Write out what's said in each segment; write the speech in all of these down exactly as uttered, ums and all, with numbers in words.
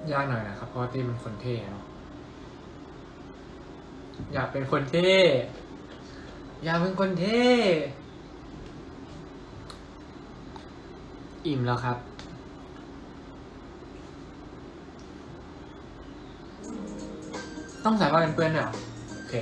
ยากหน่อยนะครับเพราะที่มันคนเท่เนาะอยากเป็นคนเท่อยากเป็นคนเท่อิ่มแล้วครับต้องใส่ผ้ากันเปื้อนด้วยเหรอโอเค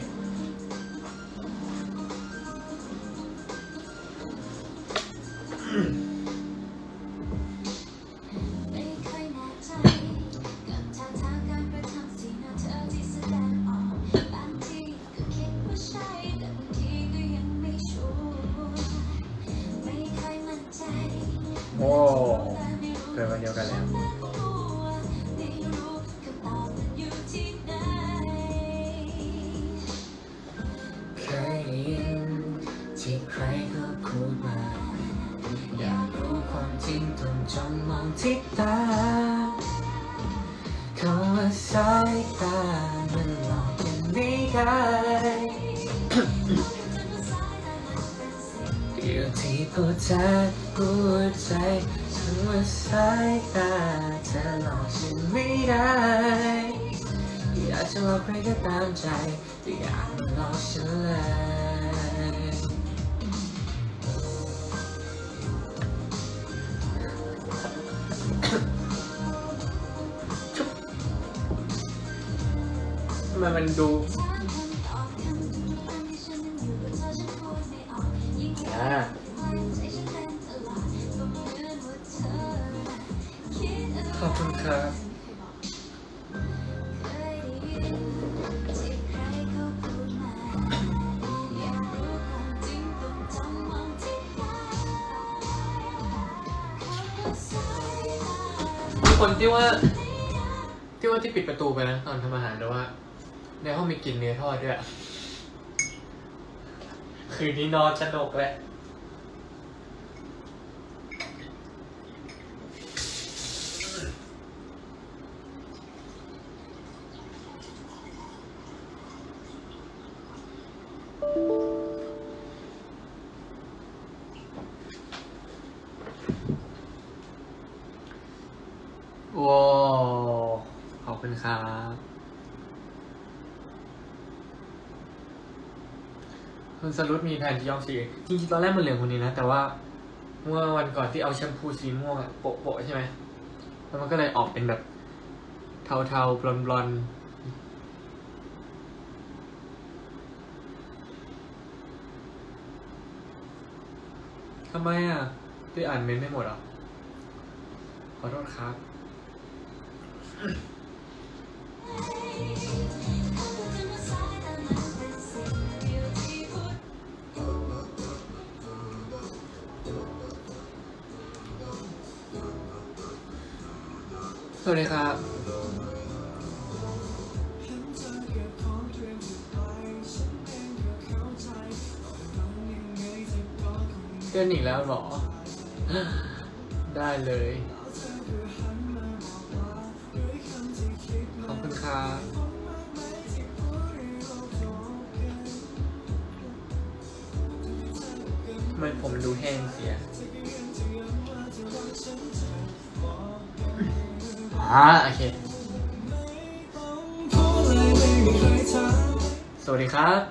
โอ้เกิดวันเดียวกันแล้วเคยได้ยินที่ใครก็พูดมาอยากรู้ความจริงต้องจ้องมองที่ตาเขาว่าสายตามันหลอกกันไม่ได้อยู่ที่พูดจาพูดใจฉันว่าสายตาเธอหลอกฉันไม่ได้อยากจะหลอกใครก็ตามใจแต่อยากมาหลอกฉันเลยทำไมมันดูอ่าขอบคุณครับคนที่ว่าที่ว่าที่ปิดประตูไปนะตอนทำอาหารแต่ว่าในห้องมีกลิ่นเนื้อทอดด้วยคืนนี้นอนสนุกแหละว้าวขอบคุณครับคุณสรุปมีแผนที่ย้อมสีจริงๆตอนแรกมันเหลืองคนนี้นะแต่ว่าเมื่อวันก่อนที่เอาแชมพูสีม่วงโปะๆใช่ไหมแล้วมันก็เลยออกเป็นแบบเทาๆบลอนๆทำไมอ่ะที่อ่านเมนไม่หมดอ่ะขอโทษครับสวัสดีครับเดินอีกแล้วหรอได้เลยขอบคุณครับมันผมดูแห้งเสียอ่าโอเคสวัสดีครับ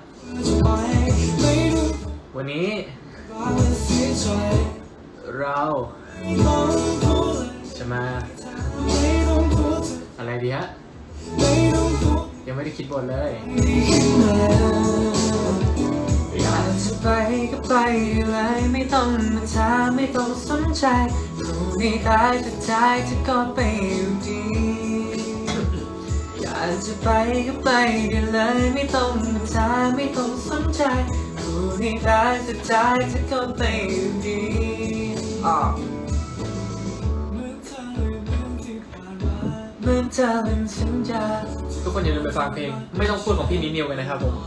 วันนี้เราจะมาอะไรดีฮะยังไม่ได้คิดบทเลยอยากจะไปก็ไปเลยไม่ต้องมาถามไม่ต้องสนใจรู้ไม่ได้จะใจจะก็ไปอยู่ดีอยากจะไปก็ไปเลยไม่ต้องมาถามไม่ต้องสนใจรู้ไม่ได้จะใจจะก็ไปอยู่ดีอ่ะเมื่อเธอลืมสัญญาทุกคนอย่าลืมไปฟังเพลงไม่ต้องพูดของพี่นิวกันนะครับผม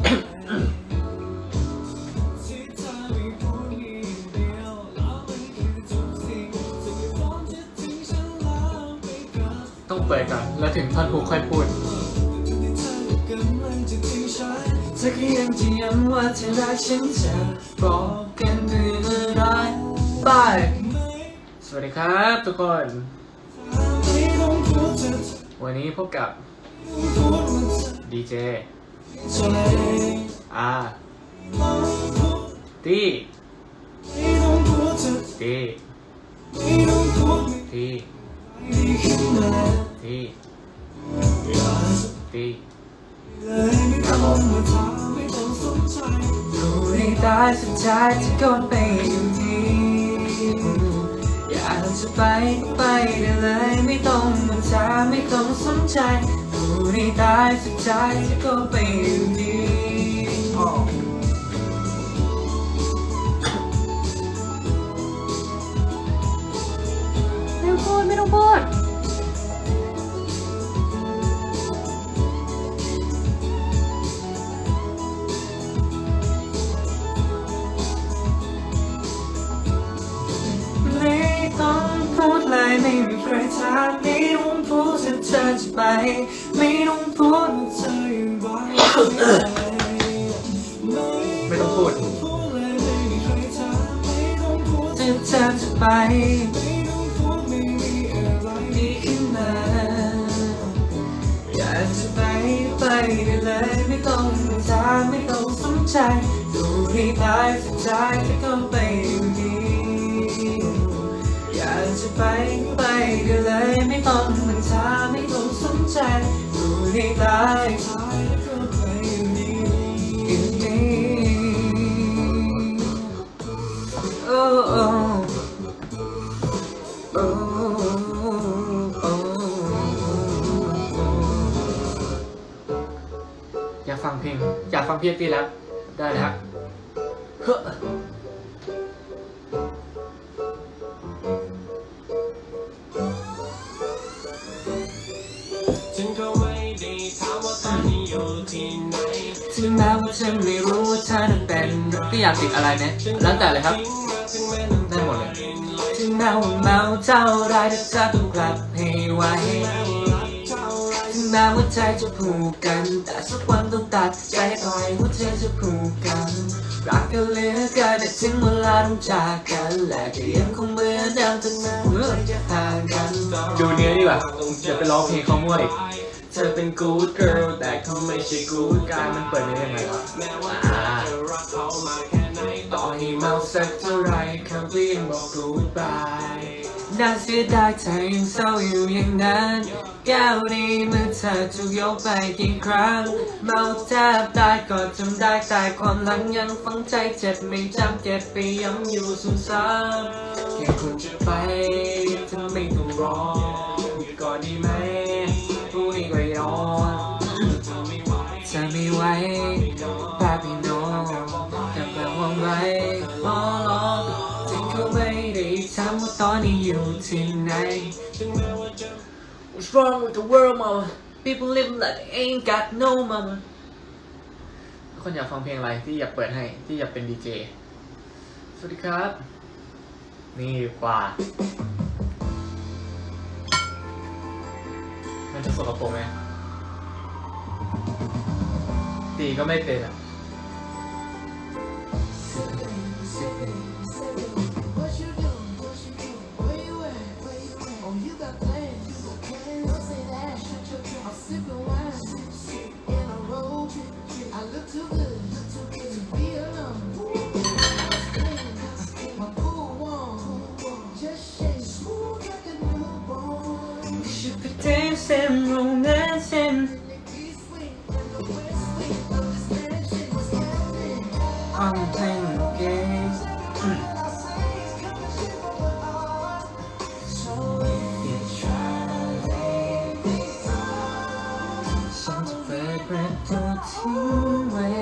ต้องเปิดก่อนแล้วถึงท่อนฮุกค่อยพูดจะแค่ยังจะย้ำว่าเธอรักฉันจะบอกกันเพื่ออะไรบายสวัสดีครับทุกคนวันนี้พบกับดีเจอาตีตีตีตีตีครับผมรู้ให้ได้สุดท้ายจะโดนไปอยู่ดีอยากจะไปก็ไปได้เลยไม่ต้องมาถามไม่ต้องสนใจรู้ให้ได้สุดท้ายจะโดนไปอยู่ดีไม่ต้องพูดไม่ต้องพูดไม่มีใครถามไม่ต้องพูดถ้าเธอจะไปไม่ต้องพูดเธอยังบอกไม่ต้องพูดถ้าเธอจะไปไม่ต้องพูดไม่มีอะไรดีขึ้นมาอยากจะไปไปได้เลยไม่ต้องถามไม่ต้องสนใจดูให้ตายสุดท้ายจะก็ไปอยู่ดีอยากจะไปไปก็เลยไม่ต้องมันช้าไม่ต้องสนใจดูให้ตายตายแล้วก็ไปอยู่ดีอยู่ดีโอ้โอ้โอ้โอ้อยากฟังเพลงอยากฟังเพียรตีแล้วได้แล้วเฮ้อถึงแม้ว่าฉันไม่รู้ว่าเธอนั้นเป็นก็อยากติดอะไรเนี่ยแล้วแต่เลยครับได้หมดเลยถึงแม้ว่าเมาเท่าไรแต่เธอต้องกลับให้ไวถึงแม้ว่าใจจะผูกกันแต่สักวันต้องตัดใจต่อยว่าเธอจะผูกกันรักกันเหลือเกินแต่ถึงเวลาต้องจากกันและก็ยังคงเหมือนเดิมถึงแม้ว่าจะห่างกันดูเนื้อดีกว่าจะไปร้องเพลงเขามั่วอีกเธอเป็น good girl แต่เขาไม่ใช่ good guy มันเปิดได้ยังไงวะต่อให้เมาสักเท่าไรเขาก็ยังบอก goodbye น่าเสียดายเธอยังเศร้าอยู่อย่างนั้นแก้วนี้เมื่อเธอถูกยกไปกี่ครั้งเมาแทบตายก็จำได้แต่ความหลังยังฝังใจเจ็บไม่จำเก็บไปย้ำอยู่ซ้ำๆแค่คุณจะไปเธอไม่ต้องรออยู่ก่อนดีไหมผู้ให้ไว้รอเธอไม่ไหวป้าพี่น้องกับแบบว่างไว้ล้อล้อถึงเขาไม่ได้ถามว่าตอนนี้อยู่ที่ไหน What's wrong with the world mama people live like they ain't got no mama คนอยากฟังเพลงอะไรที่อยากเปิดให้ที่อยากเป็นดีเจสวัสดีครับนี่กว่ามันจะสกปรกไหมตีก็ไม่เป็นอ่ะDancing, romancing I'm playing games So you try to leave meฉันจะเปิดประตูทิ้งไว้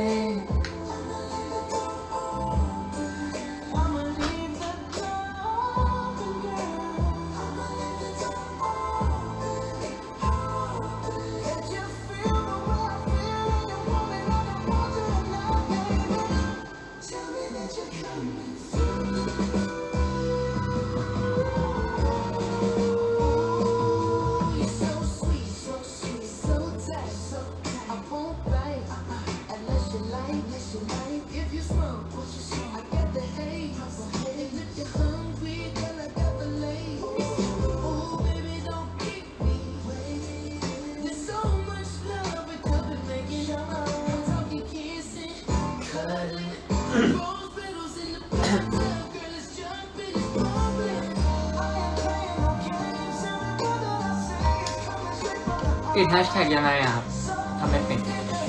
ติดแฮชแท็กยังไงอะครับทำไม่เป็น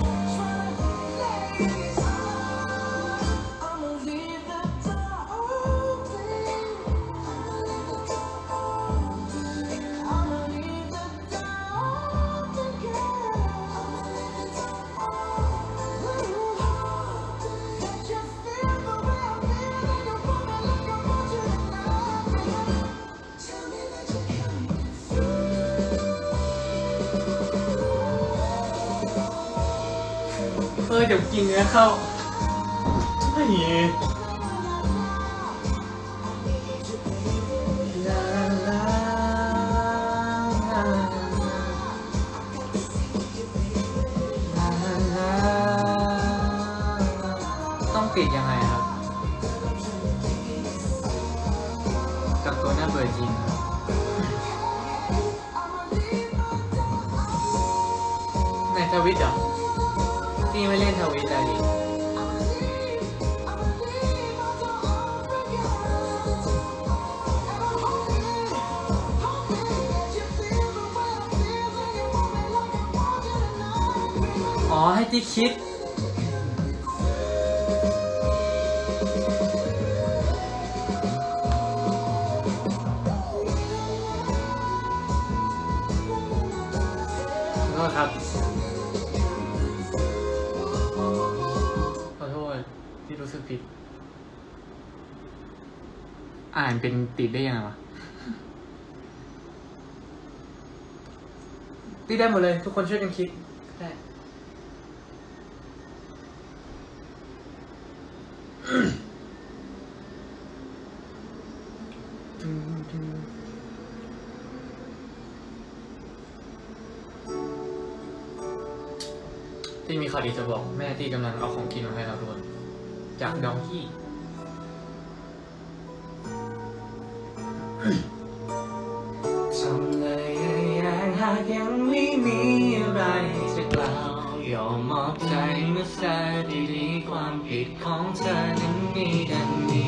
เออเดี๋ยวกินเนื้อเข้าไอ้ต้องปิดยังไงครับกับตัวหน้าเบื่อจริงในทวิตเหรอพี่ไม่เล่นทวิตอะไรดิอ๋อให้ที่คิดขอโทษครับขอโทษที่รู้สึกผิดอ่านเป็นติดได้ยังไงวะติดได้หมดเลยทุกคนช่วยกันคิดได้ที่มีข่าวดีจะบอกแม่ที่กำลังเอาของกินมาให้เราด้วยจากดองกี้ทำเลยอย่างหากยังไม่มีอะไรจะกล่าวยอมมอบใจเมื่อสายดีๆความผิดของเธอนั้นมีดังนี้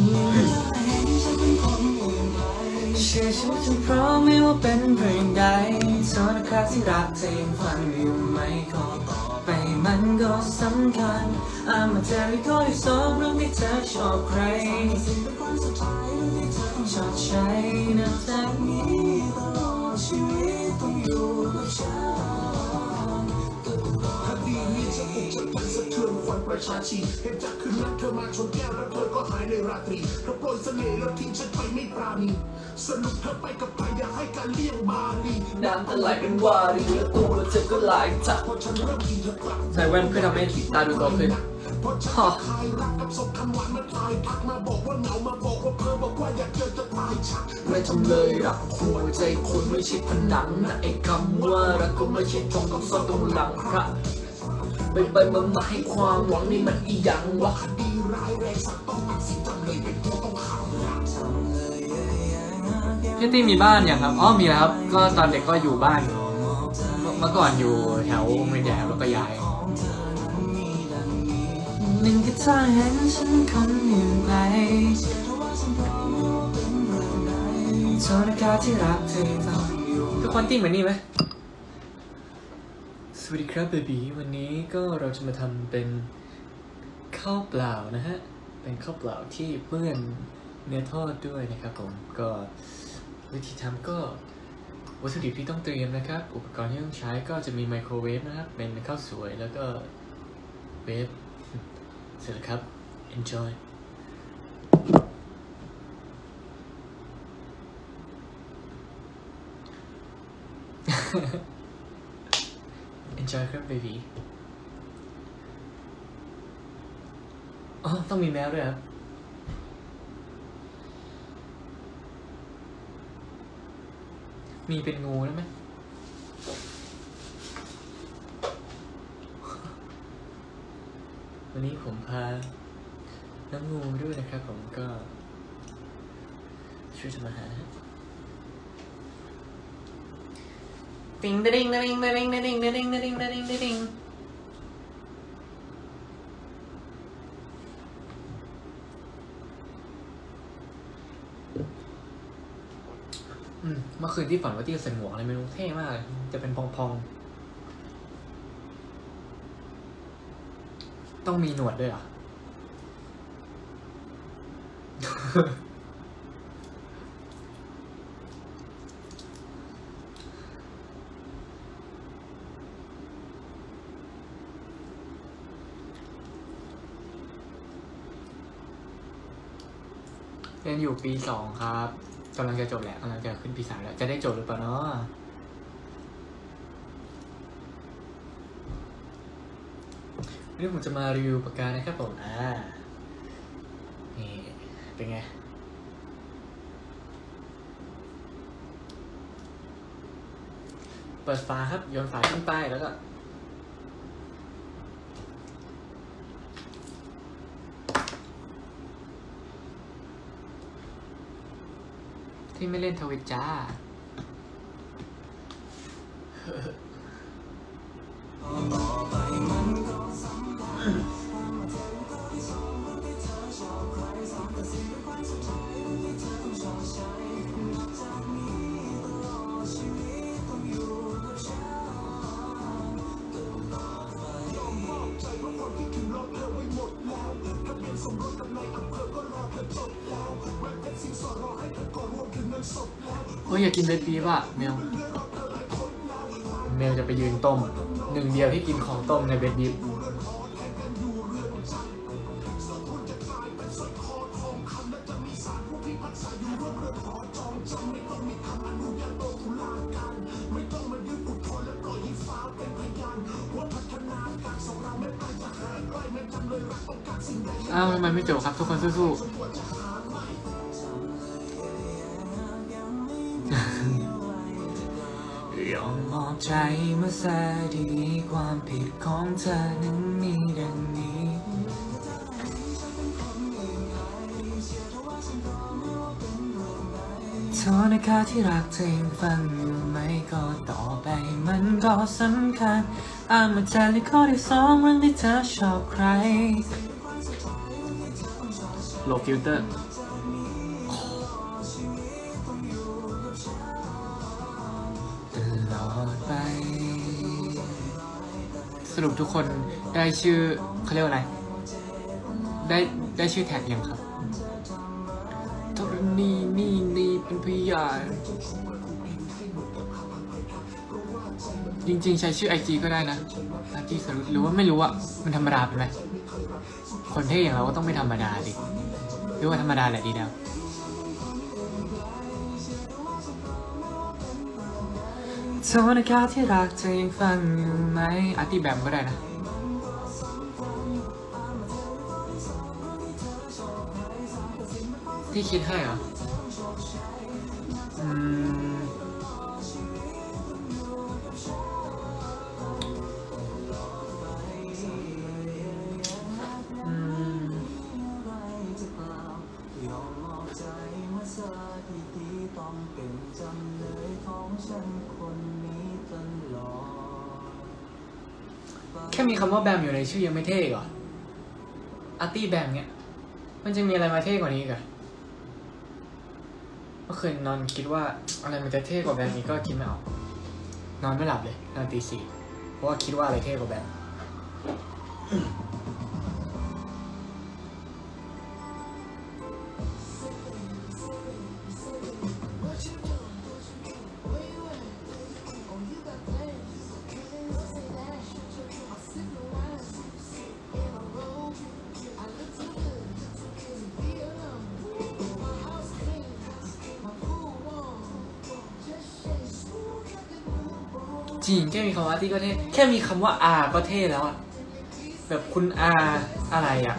เชื่อฉันฉันพร้อมไม่ว่าเป็นเรื่องใดโทษนะครับที่รักเธอยังฟังอยู่ไหมขอต่อไปมันก็สำคัญ I'm a very good สองเรื่องที่เธอชอบใครชอบใช้นับจากนี้ตลอดชีวิตต้องอยู่กับฉันคดีนี้จะอุกจะพันสะเทือนขวัญประชาชีเหตุจากคืนนั้นเธอมาชนแก้วแล้วเธอก็หายในราตรีเธอโปรยเสน่ห์แล้วทิ้งฉันไปไม่ปราณีสรุปเธอไปกับใครอยากให้การเลี้ยงบาลีน้ำตาไหลเป็นวารีแล้วตัวแล้วเธอก็ไหลจากพอฉันเริ่มกินเธอกลับใส่แว่นเพื่อทำให้ตาดูโตขึ้นพอฉันคลายรักกับศพคำหวานมาทายทักมาบอกว่าเหงามาบอกว่าเพ้อบอกว่าอยากเจอจะตายชักไม่ทำเลยรักหัวใจคนไม่ใช่ผนังนะไอ้คำว่ารักก็ไม่ใช่ทองต้องซ่อนตรงหลังพระไปไปมามาให้ความหวังนี่มันอีหยังวะคดีร้ายแรงสักต้องตัดสินจำเลยเป็นผู้ต้องขังพี่ตี้มีบ้านอย่างครับอ๋อมีแล้วครับก็ตอนเด็กก็อยู่บ้านเมื่อก่อนอยู่แถวเมืองใหญ่แล้วก็ย้ายหนึ่งที่เธอเห็นฉันคนอยู่ไหนโทษนะครับที่รักเธอต้องทุกคนติ้งเหมือนนี่ไหมสวัสดีครับเบบีวันนี้ก็เราจะมาทำเป็นข้าวเปล่านะฮะเป็นข้าวเปล่าที่เปื้อนเนื้อทอดด้วยนะครับผมก็วิธีทำก็วัตถุดิบที่ต้องเตรียมนะครับอุปกรณ์ที่ต้องใช้ก็จะมีไมโครเวฟนะครับเป็นข้าวสวยแล้วก็เวฟเสร็จแล้วครับ enjoy enjoy ครับ baby อ๋อต้องมีแมวด้วยครับมีเป็นงูได้ไหมวันนี้ผมพาน้องงูด้วยนะครับผมก็ช่วยทำอาหารติงติงติงติงติงติงติงติงติงติงติงอืมเมื่อคืนที่ฝันว่าที่ใส่หมวกอะไรไม่รู้เท่มากเลยจะเป็นพองๆต้องมีหนวดด้วยเหรอ เรียนอยู่ปีสองครับกำลังจะจบแหละกำลังจะขึ้นปีสามแล้วจะได้จบหรือเปล่าเนาะวันนี้ผมจะมารีวิวปากกานะครับผมอ่านี่เป็นไงเปิดฝาครับโยนฝาขึ้นไปแล้วก็ที่ไม่เล่นทวิตจ้าโอ้ยอยากกินเบบีป่ะเมลเมลจะไปยืนต้มหนึ่งเดียวที่กินของต้มในเบบีอ้าวทำไมไม่จบครับทุกคนสู้ๆยอมมอบใจมาซะดีความผิดของเธอนั้นมีดังนี้โทษนะคะที่รักเธอยังฟังอยู่ไหมก็ต่อไปมันก็สำคัญอ่านมาจากในข้อที่สองเรื่องที่เธอชอบใครโหลดฟิลเตอร์ตลอดไปสรุปทุกคนได้ชื่อเขาเรียกว่าอะไรได้ได้ชื่อแท็กยังครับธรณีนี่นี่เป็นพยานจริงๆใช้ชื่อ ไอ จี ก็ได้นะไอ จี สรุปหรือว่าไม่รู้อะมันธรรมดาไปไหมคนเท่อย่างเราก็ต้องไม่ธรรมดาดิหรือว่าธรรมดาแหละดีแล้วโทษนะคะที่รักเธอยังฟังอยู่ไหมอาร์ตี้แบมก็ได้นะที่คิดให้เหรออืมอืมแค่มีคำว่าแบมอยู่ในชื่อยังไม่เท่เหรออาร์ตี้แบมเนี้ยมันจะมีอะไรมาเท่กว่านี้อีกอะเมื่อคืนนอนคิดว่าอะไรมันจะเท่กว่าแบมนี้ก็คิดไม่ออกนอนไม่หลับเลยนอนตีสี่เพราะว่าคิดว่าอะไรเท่กว่าแบมจริงแค่มีคำว่าที่ก็เท่แค่มีคำว่าอาก็เท่แล้วอะแบบคุณอาอะไรอะ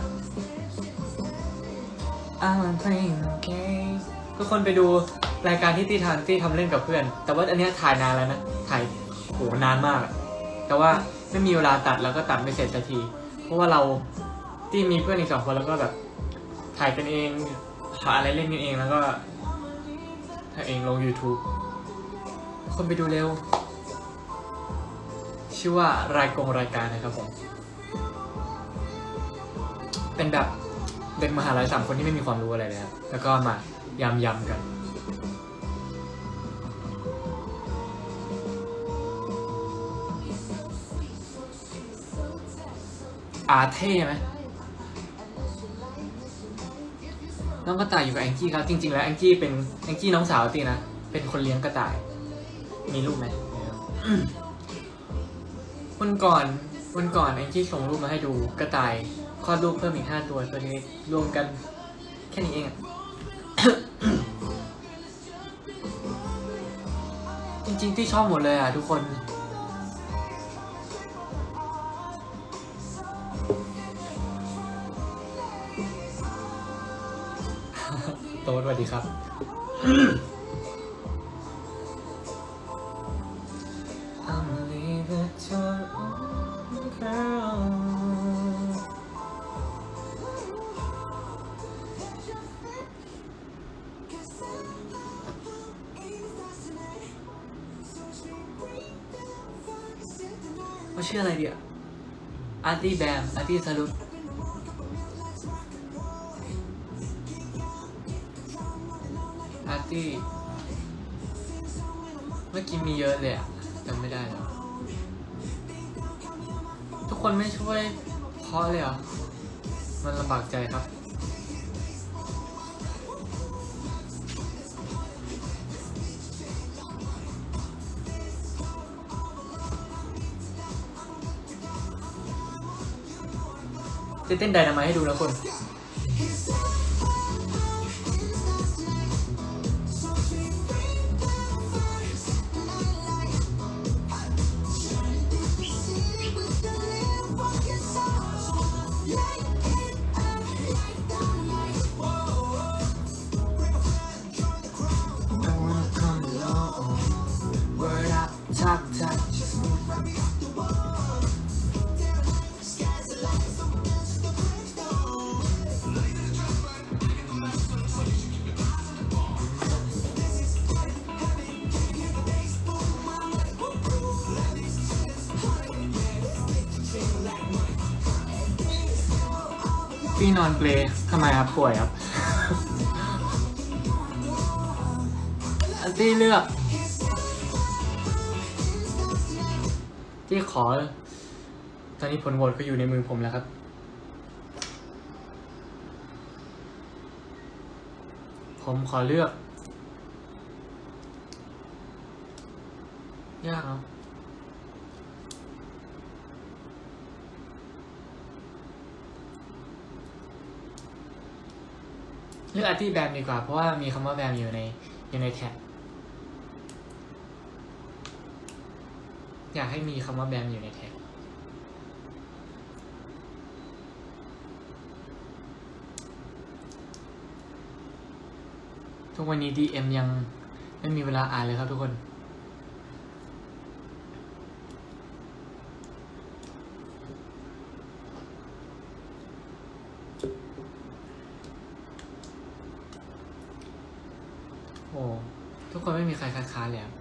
อาเพลงโอเคทุกคนไปดูรายการที่ตี้ทานตี้ทำเล่นกับเพื่อนแต่ว่าอันนี้ถ่ายนานแล้วนะถ่ายโหนานมากแต่ว่าไม่มีเวลาตัดแล้วก็ตัดไม่เสร็จสักทีเพราะว่าเราตี้มีเพื่อนอีกสองคนแล้วก็แบบถ่ายกันเองหาอะไรเล่นกันเองแล้วก็ถ่ายเองลง ยูทูบ คนไปดูเร็วชื่อว่ารายกงรายการนะครับผมเป็นแบบเด็กมหาลัยสามคนที่ไม่มีความรู้อะไรเลยครับแล้วก็มายำยำกันอาเท่ไหมน้องกระต่ายอยู่กับแองจี้ครับจริงๆแล้วแองจี้เป็นแองจี้น้องสาวตีนะเป็นคนเลี้ยงกระต่ายมีรูปไหมวันก่อนวันก่อนแองจี้ส่งรูปมาให้ดูกระต่ายคลอดลูกเพิ่มอีกห้าตัวตัวนี้รวมกันแค่นี้เองอะ จริงๆที่ชอบหมดเลยอ่ะทุกคนโต๊ดสวัสดีครับ ว่าชื่ออะไรดีอ่ะอาร์ตี้แบมอาร์ตี้สรุปอาร์ตี้เมื่อกี้มีเยอะเลยอ่ะจำไม่ได้แล้วทุกคนไม่ช่วยเพราะเลยเหรอมันลำบากใจครับจะเต้นไดนาไมต์ให้ดูนะคนพี่นอนเปลทำไมครับป่วยครับ อันที่เลือกที่ขอตอนนี้ผลโหวตก็อยู่ในมือผมแล้วครับผมขอเลือกยากเนาะเลือกอาร์ตี้แบมดีกว่าเพราะว่ามีคำว่าแบมอยู่ในอยู่ในแท็กอยากให้มีคำว่าแบมอยู่ในแท็กทุกวันนี้ ดี เอ็ม ยังไม่มีเวลาอ่านเลยครับทุกคนโอ้ทุกคนไม่มีใครค้านๆเลยครับ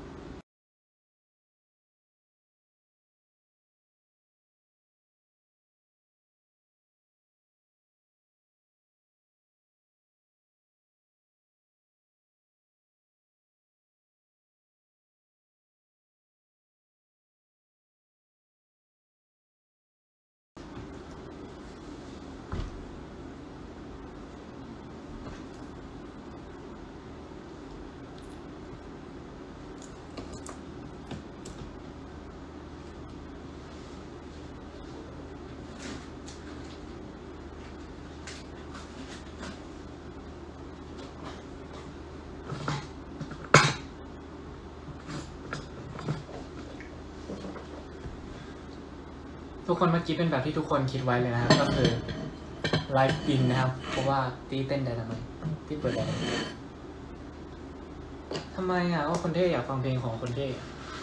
ทุกคนเมื่อกี้เป็นแบบที่ทุกคนคิดไว้เลยนะครับก็คือไลฟ์บินนะครับเพราะว่าตีเต้นได้ทำไมที่เปิดได้ทำไมอ่ะว่าคนเท่อยากฟังเพลงของคนเท่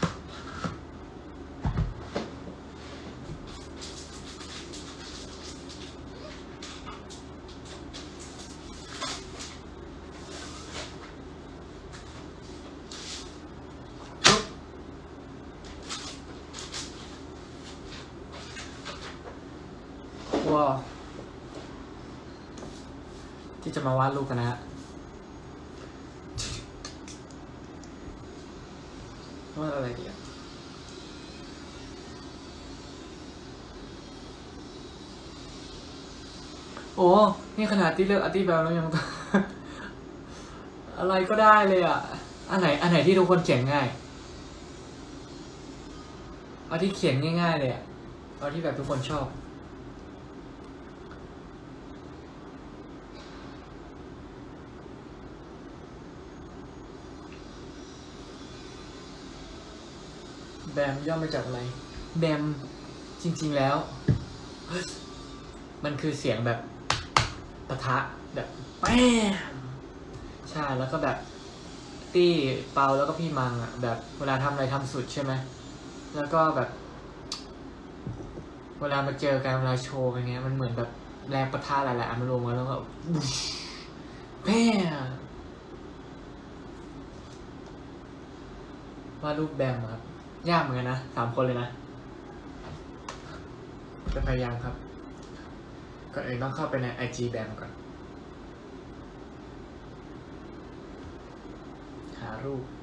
ว้าวที่จะมาวาดรูปกันนะฮะวาดอะไรดีอ่ะอ้นี่ขนาดที่เลือกอาร์ตี้แบบแล้วยัง อะไรก็ได้เลยอ่ะอันไหนอันไหนที่ทุกคนเขียนง่ายเอาที่เขียนง่ายๆเลยอ่ะเอาที่แบบทุกคนชอบแบมย่อมาจากอะไรแบมจริงๆแล้วมันคือเสียงแบบปะทะแบบแป๊มใช่แล้วก็แบบตี้เปาแล้วก็พี่มังอ่ะแบบเวลาทำอะไรทำสุดใช่ไหมแล้วก็แบบเวลามาเจอกันเวลาโชว์กันเงี้ยมันเหมือนแบบแรงปะทะหลายๆอันมารวมกันแล้วก็แป๊มวาดรูปแบมครับยากเหมือนกันนะสามคนเลยนะจะพยายามครับก่อนอื่นต้องเข้าไปใน ไอ จี แบมก่อนหารูป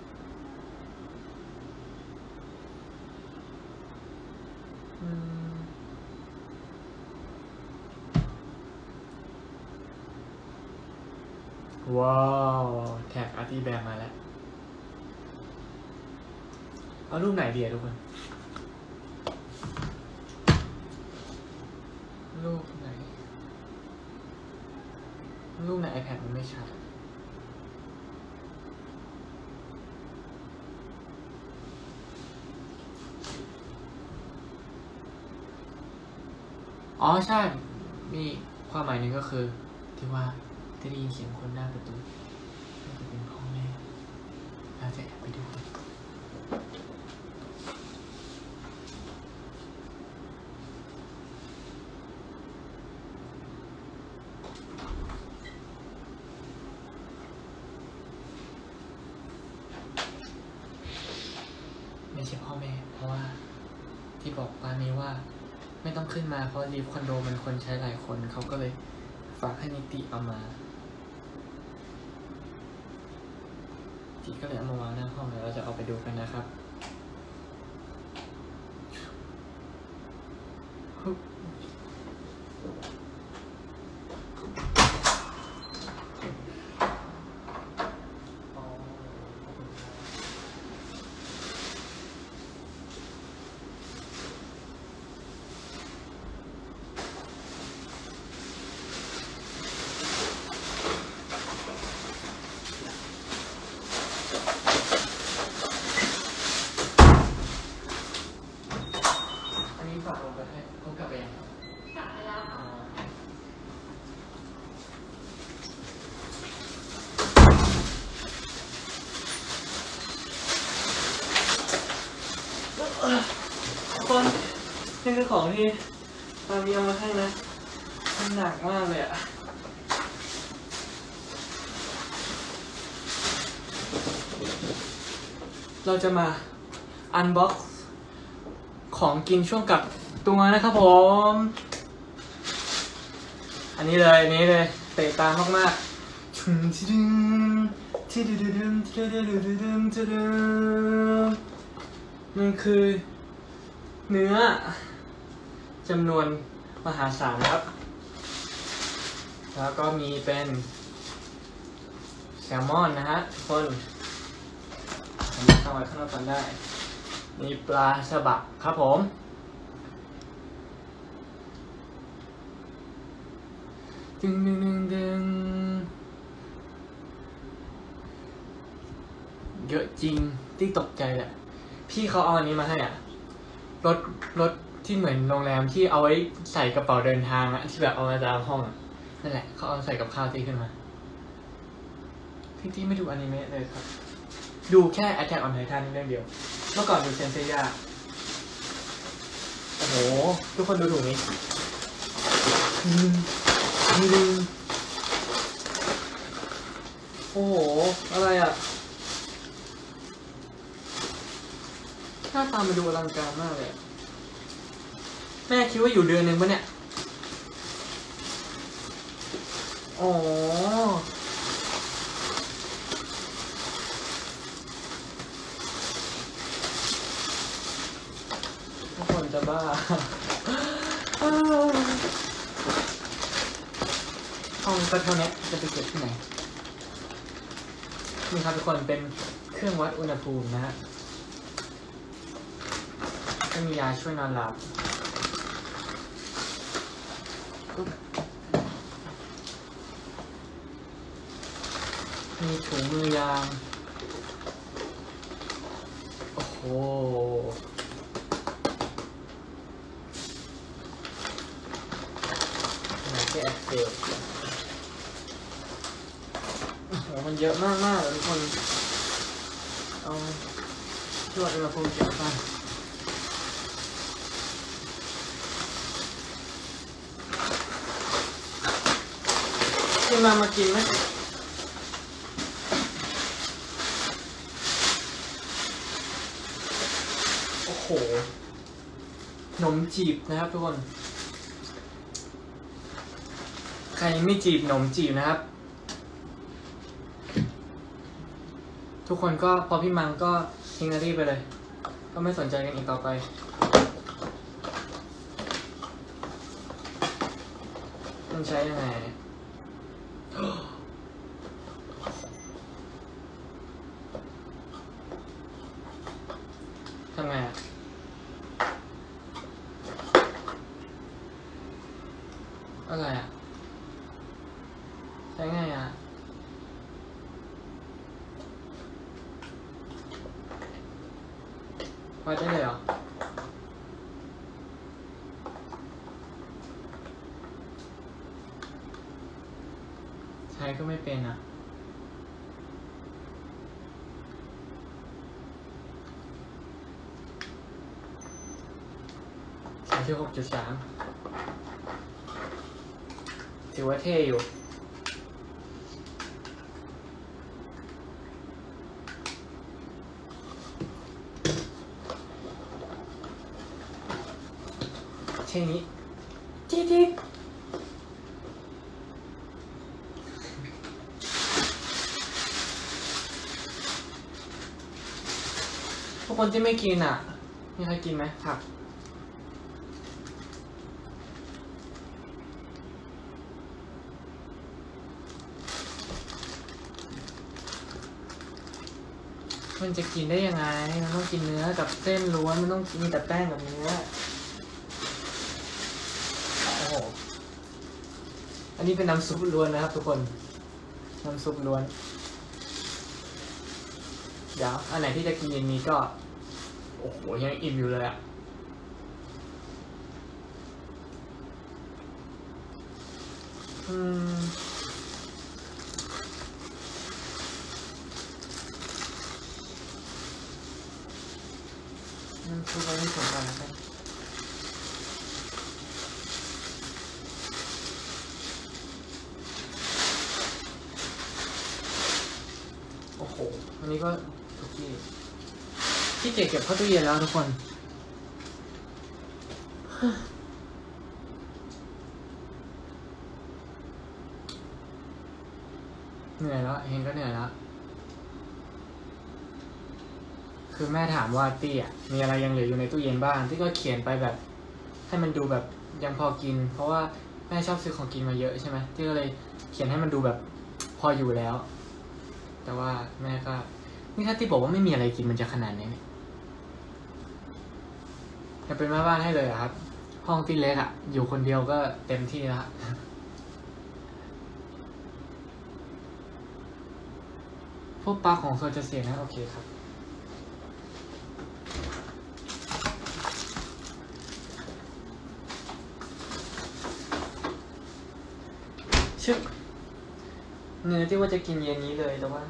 ว้าวแท็กอาร์ตี้แบมมาแล้วเอารูปไหนดีอะทุกคนรูปไหนรูปใน iPad มันไม่ชัดอ๋อใช่มีความหมายหนึ่งก็คือที่ว่าจะได้ยินเสียงคนหน้าประตูน่าจะเป็นพ่อแม่เราจะแอบไปดูไม่ใช่พ่อแม่เพราะว่าที่บอกป้านี้ว่าไม่ต้องขึ้นมาเพราะรีฟคอนโดมันคนใช้หลายคนเขาก็เลยฝากให้นิติเอามาจีก็เลยเอามาวางหน้าห้องแล้วเราจะเอาไปดูกันนะครับฝากลงไปให้เขากลับไปยังกลับไปแล้วคนนี่คือของที่ตามีเอามาให้นะมันหนักมากเลยอะเราจะมาอันบ็อกซ์ของกินช่วงกับตัวนะครับผมอันนี้เลยอันนี้เลยเตะตามากๆมันคือเนื้อจำนวนมหาศาลครับแล้วก็มีเป็นแซลมอนนะฮะทุกคนอันนี้เข้าไว้ข้างนอกกันได้มีปลาสบะครับผมดึงดึงดึงดึงเยอะจริงที่ตกใจแหละพี่เขาเอาอันนี้มาให้อ่ะรถรถที่เหมือนโรงแรมที่เอาไว้ใส่กระเป๋าเดินทางอะที่แบบเอามาจากห้องนั่นแหละเขาเอาใส่กับข้าวที่ขึ้นมาพี่ที่ไม่ดูอนิเมะเลยครับดูแค่ Attack on Titan เรื่องเดียวเมื่อก่อนดูเซนเซียโอ้โหทุกคนดูถูกนี้โอ้โหอะไรอ่ะหน้าตามันดูอลังการมากเลยแม่คิดว่าอยู่เดือนหนึ่งปะเนี่ยอ๋อทุกคนจะบ้าห้องก็เท่านี้จะไปเก็บที่ไหนนี่ครับทุกคนเป็นเครื่องวัดอุณหภูมินะฮะก็มียาช่วยนอนหลับมีถุงมือยางโอ้โหไหนที่แอคเซลโอ้โหมันเยอะมากมากเลยทุกคนเอาช่วยอุณหภูมิเก็บไปที่มามากินไหมโอ้โหขนมจีบนะครับทุกคนใครไม่จีบขนมจีบนะครับทุกคนก็พอพี่มังก็ทิ้งหน้าที่ไปเลยก็ไม่สนใจกันอีกต่อไปมันใช้ยังไงทำไงอะอะไรอะใช้ไงอะวัดได้เลยเหรอใช้ก็ไม่เป็นอะสามสิบหกจุดสามถือว่าเท่อยู่เช่นนี้จิ๊ดจิ๊ดทุกคนที่ไม่กินอ่ะมีใครกินไหมผักมันจะกินได้ยังไงมันต้องกินเนื้อกับเส้นล้วนมันต้องมีแต่แป้งกับเนื้อโอ้โหอันนี้เป็นน้ำซุปล้วนนะครับทุกคนน้ำซุปล้วนเดี๋ยวอันไหนที่จะกินเย็นนี้ก็โอ้โหยังอิ่มอยู่เลยอะอืมน้ำซุปไว้ให้ผมก่อนนะครับโอ้โหอันนี้ก็ทุกที่ที่เก็บเก็บเข้าตู้เย็นแล้วทุกคนเหนื่อยแล้วเฮงก็เหนื่อยแล้วคือแม่ถามว่าตี้อ่ะมีอะไรยังเหลืออยู่ในตู้เย็นบ้างที่ก็เขียนไปแบบให้มันดูแบบยังพอกินเพราะว่าแม่ชอบซื้อของกินมาเยอะใช่ไหมที่ก็เลยเขียนให้มันดูแบบพออยู่แล้วแต่ว่าแม่ก็นี่ถ้าที่บอกว่าไม่มีอะไรกินมันจะขนาดนี้จะเป็นแม่บ้านให้เลยครับห้องที่เล็กอ่ะอยู่คนเดียวก็เต็มที่แล้วพวกปลาของโซจะเสียนะโอเคครับชึบเนื้อที่ว่าจะกินเย็นนี้เลยแต่ว่า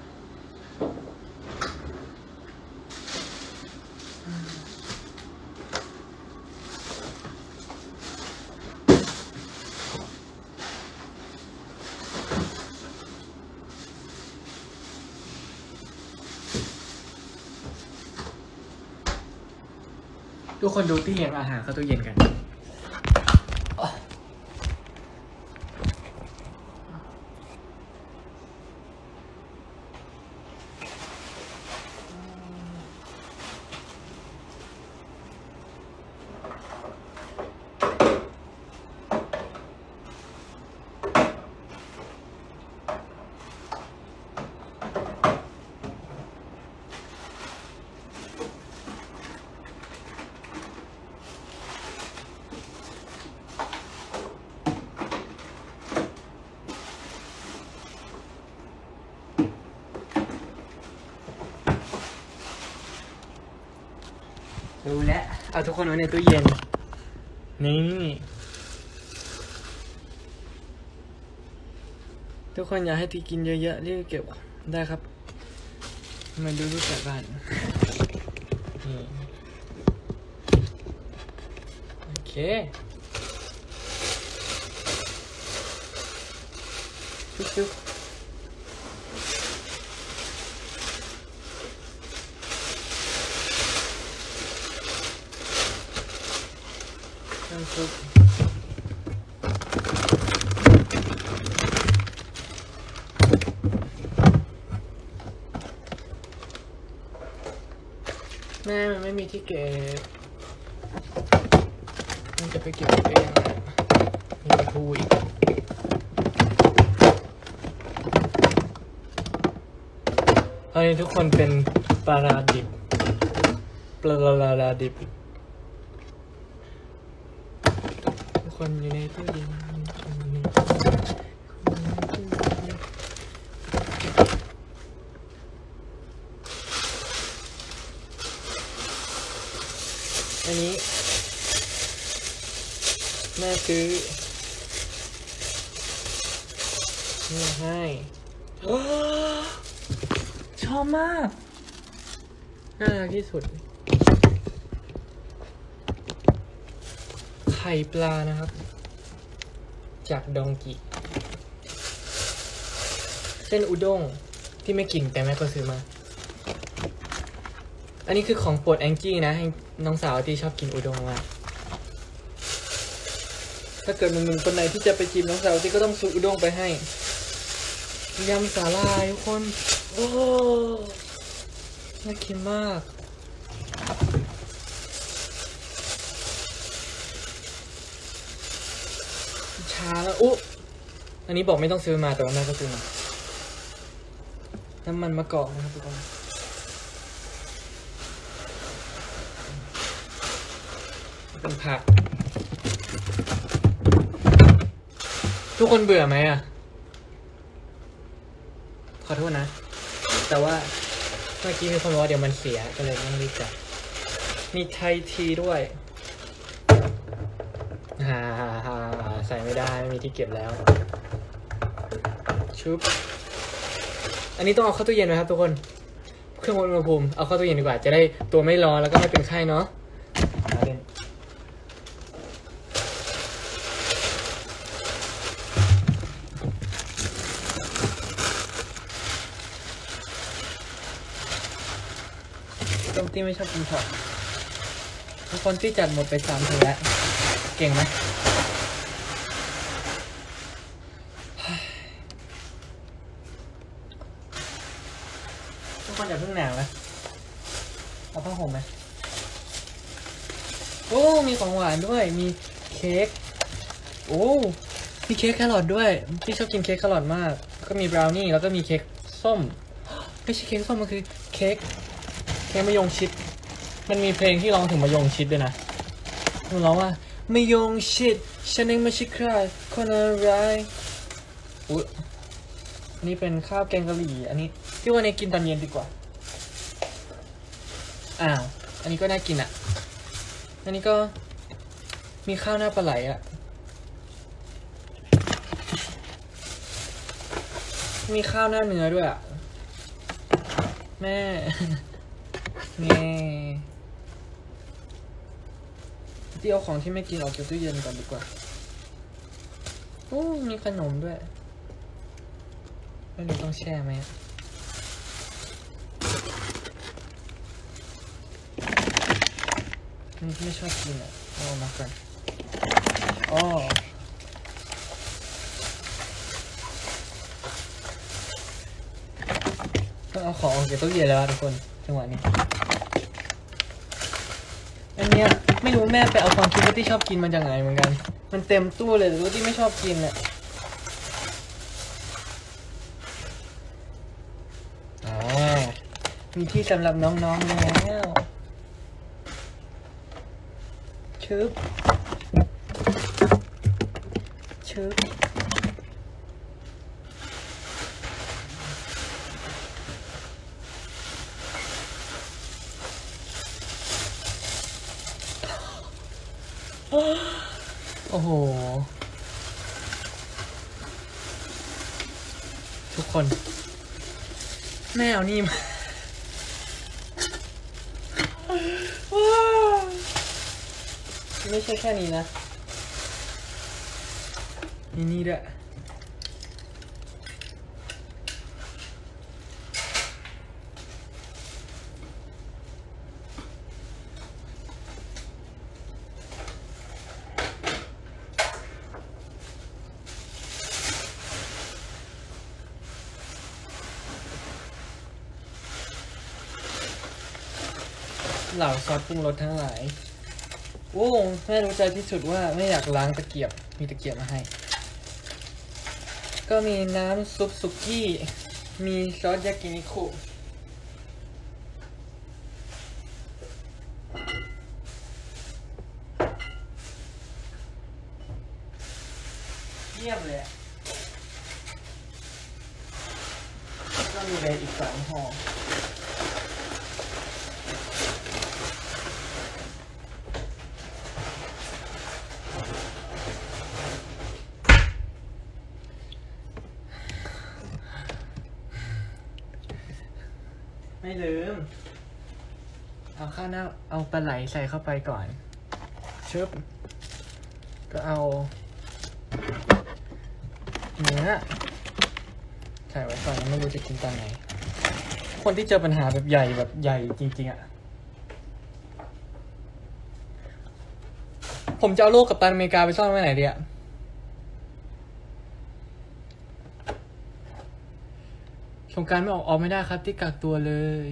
ทุกคนดูที่เรียงอาหารเข้าตู้เย็นกันรู้แล้วเอาทุกคนไว้ในตู้เย็นนี่ทุกคนอยากให้ทีกินเยอะๆรีบเก็บได้ครับมาดูรูปแบบบ้านโอเคจุ๊บน้ำซุปแม่มันไม่มีที่เก็บมันจะไปเก็บเองมีไปพูอีกเฮ้ยทุกคนเป็นปลาราดิบปลาราดิบทุกคนอยู่ในตู้เย็นอันนี้แม่ซื้อนี่ให้ชอบมากน่ารักที่สุดไข่ปลานะครับจากดองกิเส้นอุด้งที่ไม่กินแต่แม่ก็ซื้อมาอันนี้คือของโปรดแองจี้นะให้น้องสาวที่ชอบกินอุด้งมากถ้าเกิดหนุ่มๆคนไหนที่จะไปจีบน้องสาวที่ก็ต้องซื้ออุด้งไปให้ยำสาลายทุกคนโอ้น่ากินมากชาแล้วอุ๊อันนี้บอกไม่ต้องซื้อมาแต่ว่าแม่ก็ซื้อมาน้ำมันมะกอกนะครับทุกคนเป็นผักทุกคนเบื่อไหมอ่ะขอโทษนะแต่ว่าเมื่อกี้มีคนบอกว่าเดี๋ยวมันเสียก็เลยต้องรีบจัดมีไทยทีด้วยฮ่าฮ่าฮ่าใส่ไม่ได้ไม่มีที่เก็บแล้วชุบอันนี้ต้องเอาเข้าตู้เย็นไหมครับทุกคนเครื่องวัดอุณหภูมิเอาเข้าตู้เย็นดีกว่าจะได้ตัวไม่ร้อนแล้วก็ไม่เป็นไข้เนาะตรงที่ไม่ชอบกินผักทุกคนที่จัดหมดไปสามถุงแล้วเก่งไหมทุกคนอย่าเพิ่งหนาวนะเอาผ้าห่มไหมโอ้มีของหวานด้วยมีเค้กโอ้มีเค้กแครอทด้วยพี่ชอบกินเค้กแครอทมากก็มีบราวนี่แล้วก็มีเค้กส้มไม่ใช่เค้กส้มมันคือเค้กเค้กมะยงชิดมันมีเพลงที่ร้องถึงมะยงชิดด้วยนะมันร้องว่ามะยงชิดฉันเองไม่ใช่ใครคนอะไรอุ๊ยอันนี้เป็นข้าวแกงกะหรี่อันนี้พี่ว่าเนี่ยกินตอนเย็นดีกว่าอ้าวอันนี้ก็น่ากินอ่ะอันนี้ก็มีข้าวหน้าปลาไหลอ่ะมีข้าวหน้าเนื้อด้วยอ่ะแม่นี่ที่เอาของที่ไม่กินออกจากตู้เย็นก่อนดีกว่าโอ้มีขนมด้วยไม่รู้ต้องแช่ไหมนี่ไม่ชอบกินอ่ะเอามาก่อนอ๋อต้องเอาของออกจากตู้เย็นแล้วทุกคนจังหวะนี้อันเนี้ยไม่รู้แม่ไปเอาความคิดว่าที่ชอบกินมาจากไหนเหมือนกันมันเต็มตู้เลยแต่รู้ที่ไม่ชอบกินอ่ะอ่ามีที่สำหรับน้องๆแล้วชึบชึบอ้โหทุกคนแม่เอานี่มาไม่ใช่แค่นี้นะนี่นี่ด้วยเหล่าซอสปรุงรสทั้งหลายโอ้แม่รู้ใจที่สุดว่าไม่อยากล้างตะเกียบมีตะเกียบมาให้ก็มีน้ำซุปสุกี้มีซอสยากินิคุเยี่ยมเลยก็มีอะไรอีกสามห่อไม่ลืมเอาข้าวหน้าเอาปลาไหลใส่เข้าไปก่อนชึบก็เอาเนื้อใส่ไว้ก่อนแล้วไม่รู้จะกินตอนไหนคนที่เจอปัญหาแบบใหญ่แบบใหญ่จริงๆอ่ะผมจะเอาโลกกัปตันอเมริกาไปซ่อนไว้ไหนดีอ่ะสงกรานต์ไม่ออกออกไม่ได้ครับที่กักตัวเลย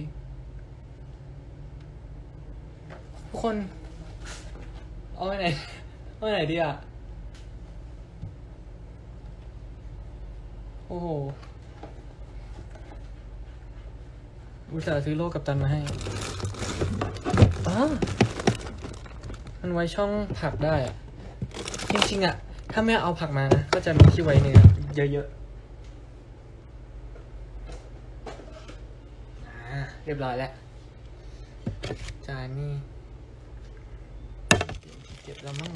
ทุกคนเอาไปไหนเอาไปไหนดีอ่ะโอ้โหอุตส่าห์ซื้อโลกกัปตันมาให้อ๋อมันไว้ช่องผักได้อ่ะจริงๆอ่ะถ้าแม่เอาผักมานะก็จะมีที่ไว้เนื้อเยอะๆเรียบร้อยแล้วจานนี่เก็บแล้วมั้ง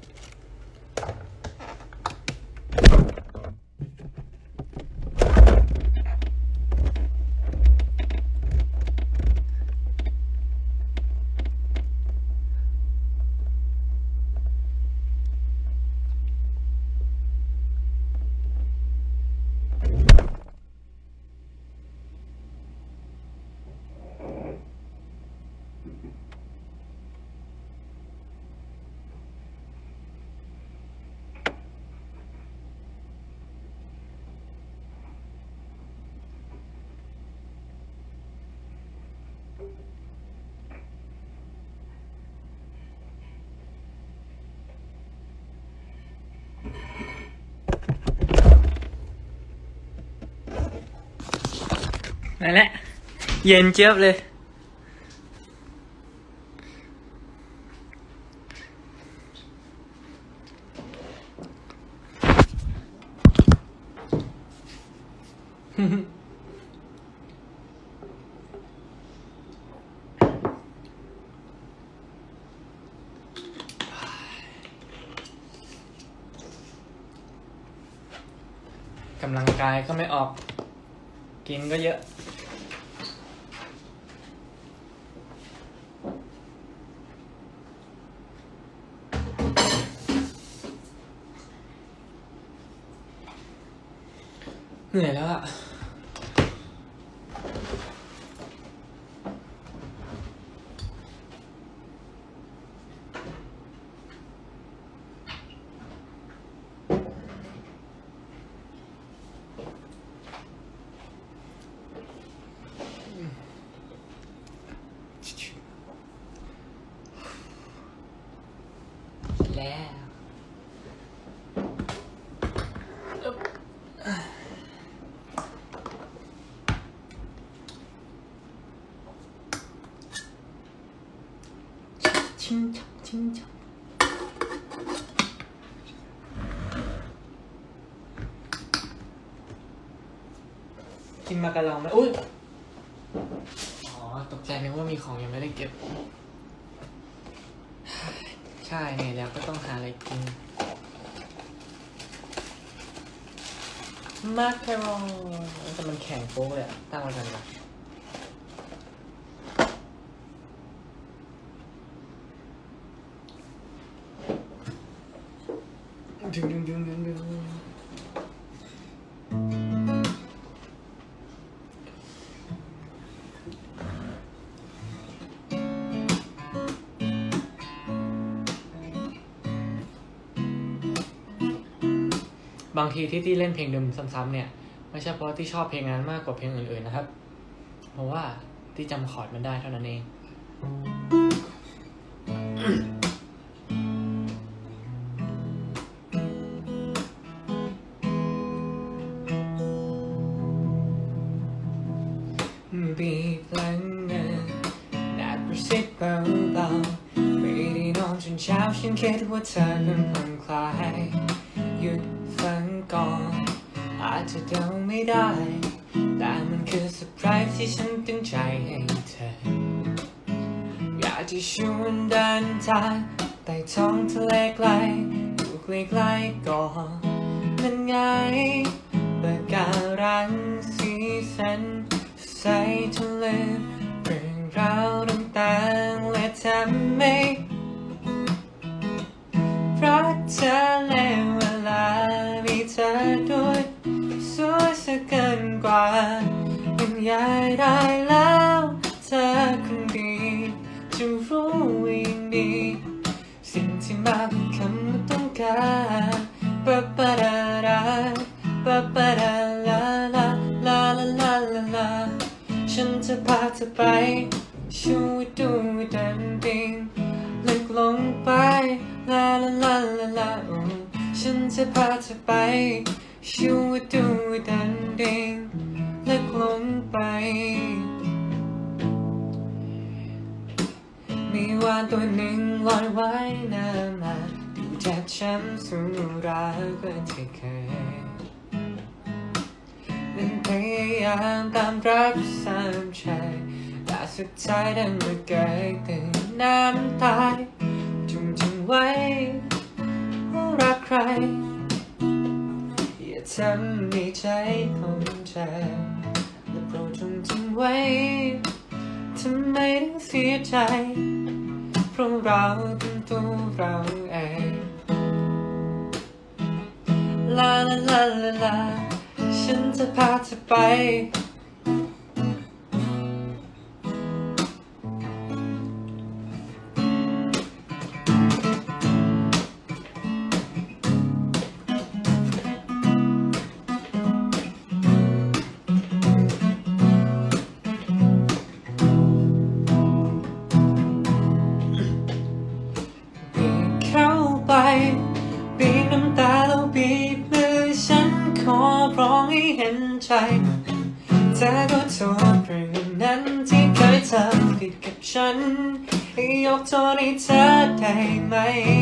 นั่นแหละเย็นเจี๊ยบเลยกำลังกายก็ไม่ออกกินก็เยอะเหนื่อยแล้วอะแล้วชิงชับชิงชับกินมากระลองไหมอุ้ยอ๋อตกใจนึกว่ามีของยังไม่ได้เก็บใช่เนี่ยแล้วก็ต้องหาอะไรกินมาคารองแต่มันแข็งโป๊กเลยอะตั้งไว้กันละดึงดึงดึงดึงดึงบางทีที่ที่เล่นเพลงเดิมซ้ำๆเนี่ยไม่ใช่เพราะที่ชอบเพลงนั้นมากกว่าเพลงอื่นๆนะครับเพราะว่าที่จำคอร์ดมันได้เท่านั้นเองบีบหลังเนินแดดประสิทธิ์เบาๆไม่ได้นอนจนเช้าฉันคิดว่าเธอเป็นผ่อนคลายหยุดฟังก่อนอาจจะเดาไม่ได้แต่มันคือเซอร์ไพรส์ที่ฉันตั้งใจให้เธออยากจะชวนเดินทางใต้ท้องทะเลไกลอยู่ใกล้ๆก่อนนั่นไงปะการังสีสันใส่ทะเลเรื่องราวต่างๆและทำให้รักเธอและเวลามีเธอด้วยสวยสักเกินกว่ายังอยากได้แล้วเธอคนดีจะรู้ยิ่งดีสิ่งที่มากคำว่าต้องการปะปะดาดาปะปะดาลาลาลาลาลาลาลาฉันจะพาเธอไปช่วยดูดันดิ่งลึกลงไปลาลาลาลาลาฉันจะพาเธอไปช่วยดูดันดิ่งลึกลงไปมีวานตัวหนึ่งลอยว่ายน้ำมาดูแทบช้ำสูราเกินที่เคยมันพยายามตามรักสามใจแต่สุดท้ายดันมาเกิดเป็นน้ำตายจุ่มทิ้งไว้ว่ารักใครอย่าทำให้ใจของเธอและโปรดจงทิ้งไว้ทำไมต้องเสียใจเพราะเราเป็นตัวเราเองลาลาลาลาลาฉันจะพาเธอไปบีบน้ำตาแล้วบีบมือฉันขอร้องให้เห็นใจเธอก็โทษเรื่องนั้นที่เคยทำผิดกับฉันให้ยกโทษให้เธอได้ไหม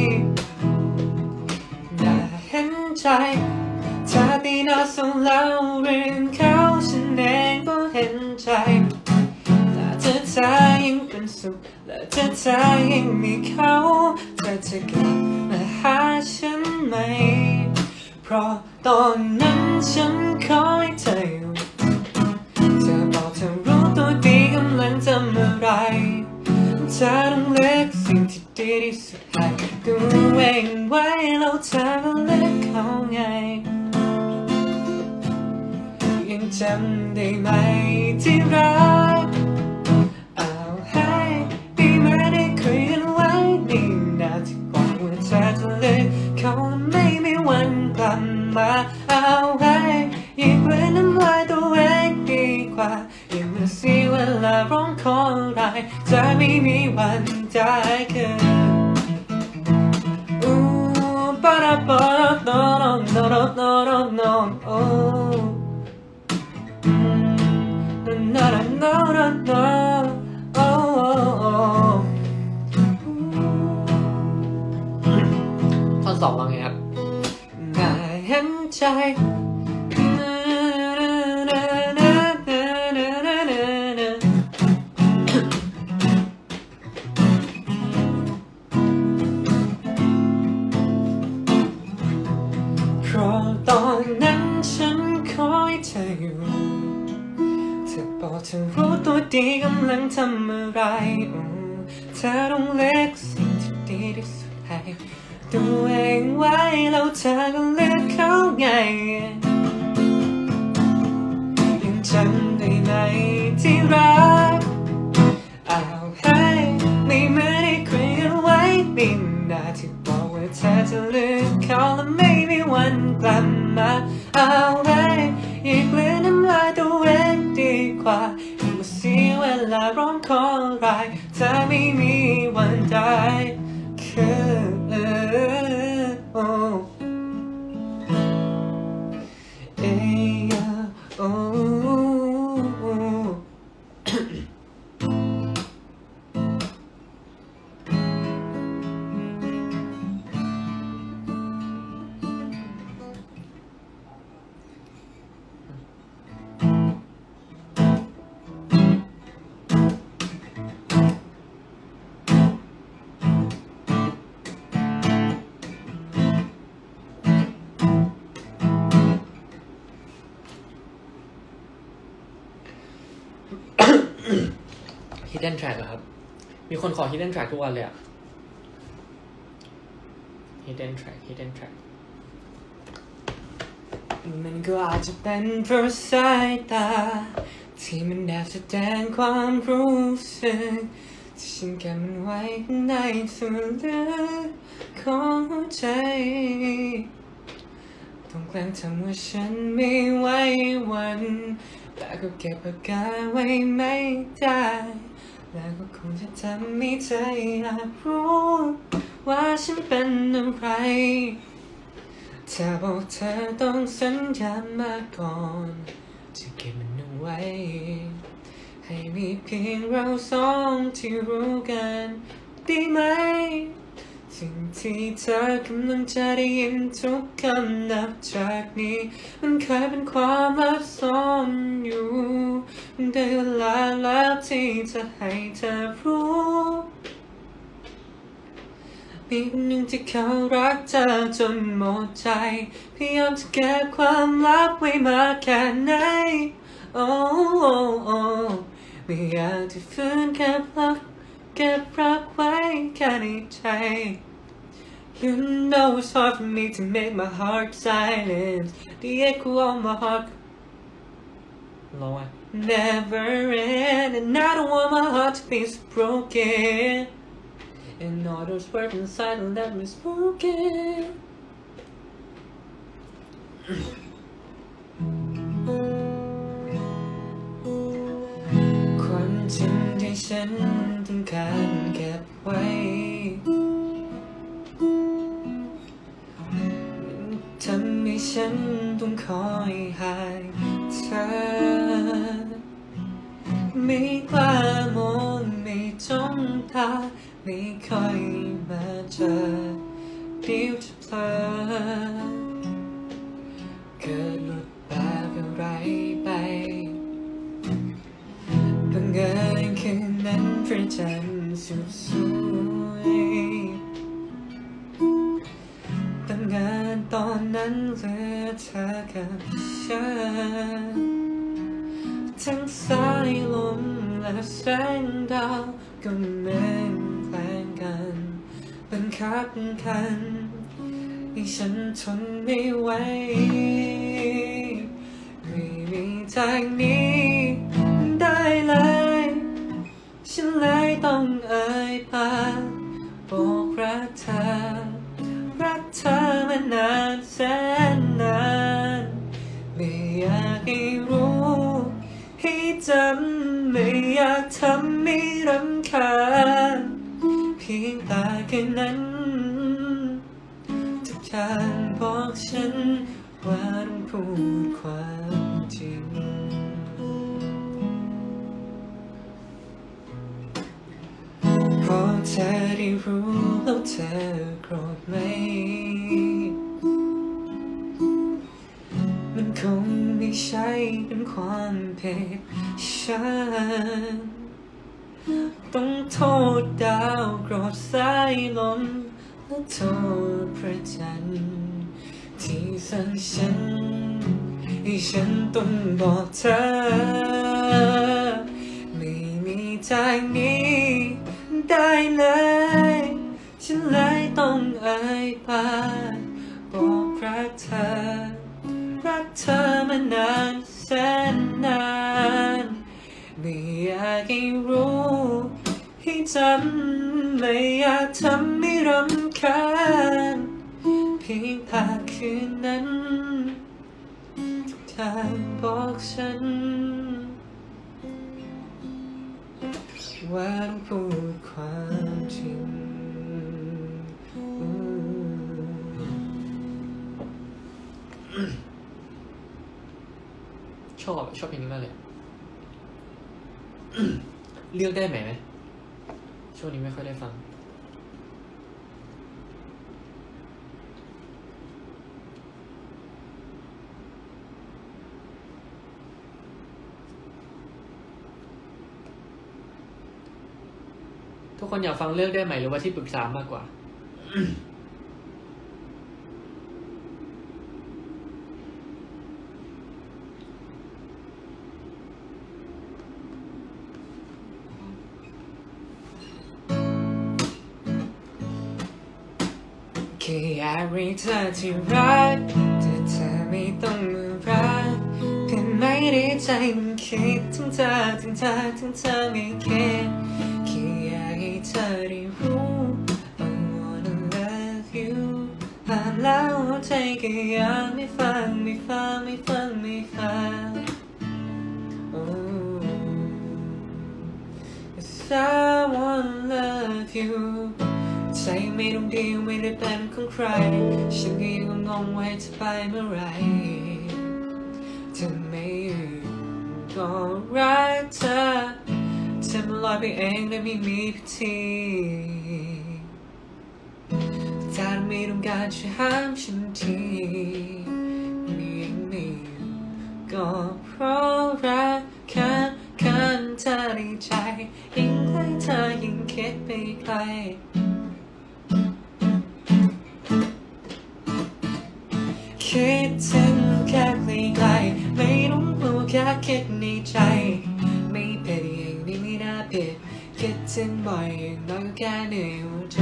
น่าเห็นใจเธอตีหน้าส่งเล่าเรื่องเขาฉันเองก็เห็นใจแต่เธอยังเป็นสุขและเธอเธอยังมีเขาเธอจะกลับมาหาฉันไหมเพราะตอนนั้นฉันคอยเธออยู่เธอบอกเธอรู้ตัวดีกำลังทำอะไรเธอต้องเลือกสิ่งที่ดีที่สุดให้ตัวเองไว้แล้วเธอก็เลือกเขาไงยังจำได้ไหมที่รักเอาให้ดีมาได้คุยกันไว้นี่นาที่บอกว่าเธอจะเลือกเขาไม่มีวันกลับมาเอาให้ยิ่งกว่าน้ำลายตัวเองดีกว่ายิ่งเมื่อเสียเวลาร้องขออะไรจะไม่มีวันได้คืนอู้ปะระปะระโนโนโนโนโนโนโอ้โนโนโนเธออยู่เธอบอกเธอรู้ตัวดีกำลังทำอะไรเธอต้องเลือกสิ่งที่ดีที่สุดให้ตัวเองไว้แล้วเธอก็เลือกเขาไงยังจำได้ไหมที่รักเอาให้ไม่เหมือนได้คุยกันไว้ไม่นานที่บอกว่าเธอจะเลือกเขาและไม่มีวันกลับมาเอาไว้อย่าเกลือน้ำลายตัวเองดีกว่าอย่ามาเสียเวลาร้องขออะไรเธอไม่มีวันได้คือเออโอ้เอยโอ้ Hidden Track เหรอครับมีคนขอ Hidden Track ทุกวันเลยอะ Hidden Track Hidden Track มันก็อาจจะเป็นเพราะสายตาที่มันแอบแสดงความรู้สึกที่ฉันเก็บมันไว้ในส่วนลึกของหัวใจต้องแกล้งทำว่าฉันไม่ไหววันแต่ก็เก็บอาการไว้ไม่ได้แล้วก็คงจะทำให้เธออยากรู้ว่าฉันเป็นอะไรเธอบอกเธอต้องสัญญามาก่อนจะเก็บมันเอาไว้ให้มีเพียงเราสองที่รู้กันได้ไหมสิ่งที่เธอกำลังจะได้ยินทุกคำนับจากนี้มันเคยเป็นความลับซ่อนอยู่ได้เวลาแล้วที่จะให้เธอรู้มีคนหนึ่งที่เขารักเธอจนหมดใจพยายามจะเก็บความลับไว้มากแค่ไหนโอ้โอ้โอ้ไม่อยากจะฝืนแค่รักเก็บรักไว้แค่ในใจ You know it's hard for me to make my heart silent The echo of my heart Lower. never end And I don't want my heart to be so broken And all those words inside will let me spoken ความจริงที่ฉันต้องการเก็บไว้ทำให้ฉันต้องคอยหายเธอไม่กล้ามองไม่จ้องตาไม่ค่อยมาเจอเดี๋ยวจะเพลินเกิดหลุดแบบอะไรไปบังเอิญคืนนั้นพระจันทร์สุดสวยบังเอิญตอนนั้นเหลือเธอกับฉันทั้งสายลมและแสงดาวก็เหมือนแกล้งกันบังคับกันให้ฉันทนไม่ไหวไม่มีทางนี้ได้เลยฉันเลยต้องเอ่ยปากบอกรักเธอรักเธอมานานแสนนานไม่อยากให้รู้ให้จำไม่อยากทำให้รำคาญเพียงแต่แค่นั้นทุกอย่างบอกฉันว่าต้องพูดความจริงเพราะเธอได้รู้แล้วเธอโกรธไหมมันคงไม่ใช่เป็นความผิดฉันต้องโทษดาวโกรธสายลมและโทษพระจันทร์ที่สั่งฉันใที่ฉันต้องบอกเธอไม่มีทางนี้ได้เลยฉันเลยต้องเอ่ยปากบอกรักเธอรักเธอมานานแสนนานไม่อยากให้รู้ให้จำไม่อยากทำให้รำคาญเพียงผ่านคืนนั้นทางบอกฉันว่าพูดความจริงชอบชอบเพลงนี้มากเลย เลือกได้ไหมไหมช่วงนี้ไม่ค่อยได้ฟังทุกคนอยากฟังเลือกได้ไหมหรือว่าที่ปรึกษามากกว่าแค่อยากเรียกเธอที่รักแต่เธอไม่ต้องมารักเพียงไม่ได้ใจมันคิดถึงเธอถึงเธอถึงเธอไม่คิดแค่อยากให้เธอได้รู้ I wanna love you ผ่านแล้วหัวใจก็ยังไม่ฟังไม่ฟังไม่ฟังไม่ฟัง Oh Yes I wanna love youใจไม่ต้องเดียวไม่ได้เป็นของใครฉันก็ยังงงว่าจะไปเมื่อไรเธอไม่อยู่ก็รักเธอเธอมันลอยไปเองและไม่มีพิธีถ้าไม่ต้องการช่วยห้ามฉันทีไม่ยังไม่อยู่ก็เพราะรักกันกันเธอในใจยิ่งใกล้เธอยิ่งคิดไปไกลคิดถึงแค่ไกลๆไม่รู้ตัวแค่คิดในใจไม่เป็นอย่างนี้ไม่น่าผิดคิดถึงบ่อยอย่างน้อยก็แค่ในหัวใจ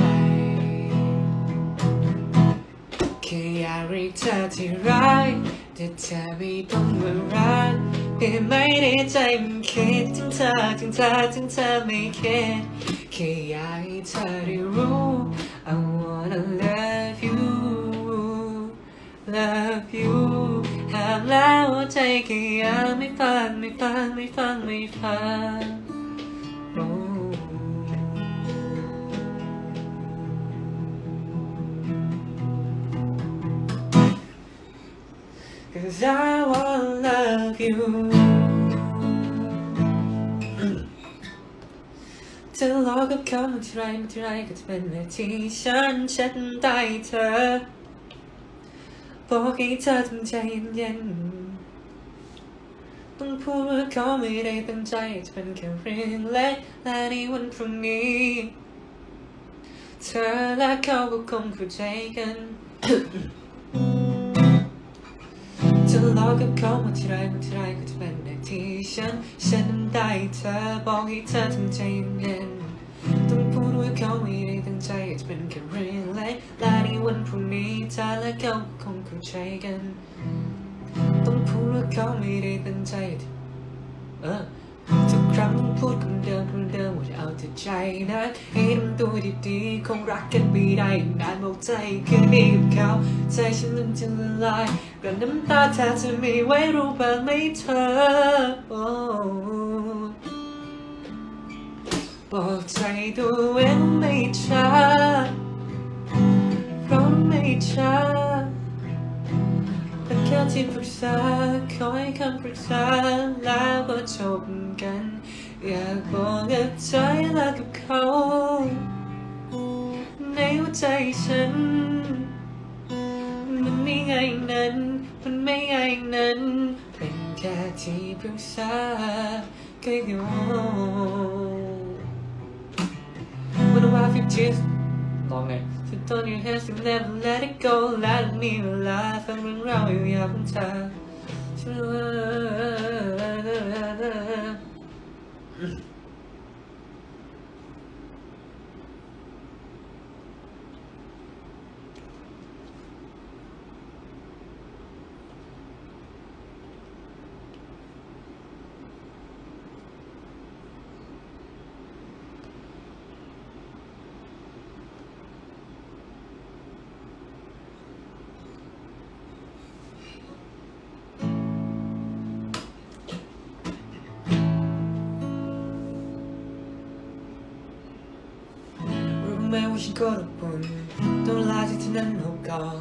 แค่อยากเรียกเธอที่รักแต่เธอไม่ต้องมารักเพียงไม่ได้ใจมันคิดถึงเธอถึงเธอถึงเธอไม่คิดแค่อยากให้เธอได้รู้ I wanna love you Love you ห้ามแล้วหัวใจก็ยังไม่ฟังไม่ฟังไม่ฟังไม่ฟัง oh. Cause I wanna love you จะล้อกับเขามาทีไรมาทีไรก็จะเป็นนาทีฉันเช็ดใต้เธอบอกให้เธอทำใจเย็นๆต้องพูดว่าเขาไม่ได้ตั้งใจจะเป็นแค่เรื่องเล็กและในวันพรุ่งนี้เธอและเขาก็คงเข้าใจกันจะล้อกับเขามาทีไรมาทีไรก็จะเป็นนาทีฉันฉันได้เธอบอกให้เธอทำใจเย็นๆต้องพูดว่าเขาไม่ได้ตั้งใจจะเป็นแค่เรื่องเล็กและในวันพรุ่งนี้เธอและเขาคงเข้าใจกันต้องพูดว่าเขาไม่ได้ตั้งใจเออทุกครั้งต้องพูดคำเดิมคำเดิมว่าจะเอาแต่ใจนะให้ทำตัวดีๆคงรักกันไม่ได้นานบอกใจคืนนี้กับเขาใจฉันมันจะละลายกับน้ำตาแทบจะไม่ไหวรู้บ้างไหมเธอโอ้บอกใจตัวเองไม่ช้าเพราะไม่ช้าเป็นแค่ที่ปรึกษาขอให้คำปรึกษาแล้วก็จบกันอยากบอกกับใจและกับเขาในหัวใจฉันมันไม่ง่ายนั้นมันไม่ง่ายนั้นเป็นแค่ที่ปรึกษาก็ยอมWhat about if just ลองไง Sit on your hands and never let it go และมีเวลาฟังเรื่องราวอยู่ยาวของเธอฉัแม้ว่าฉันก็รบกวนต้องลาที่เธอนั้นหกกอด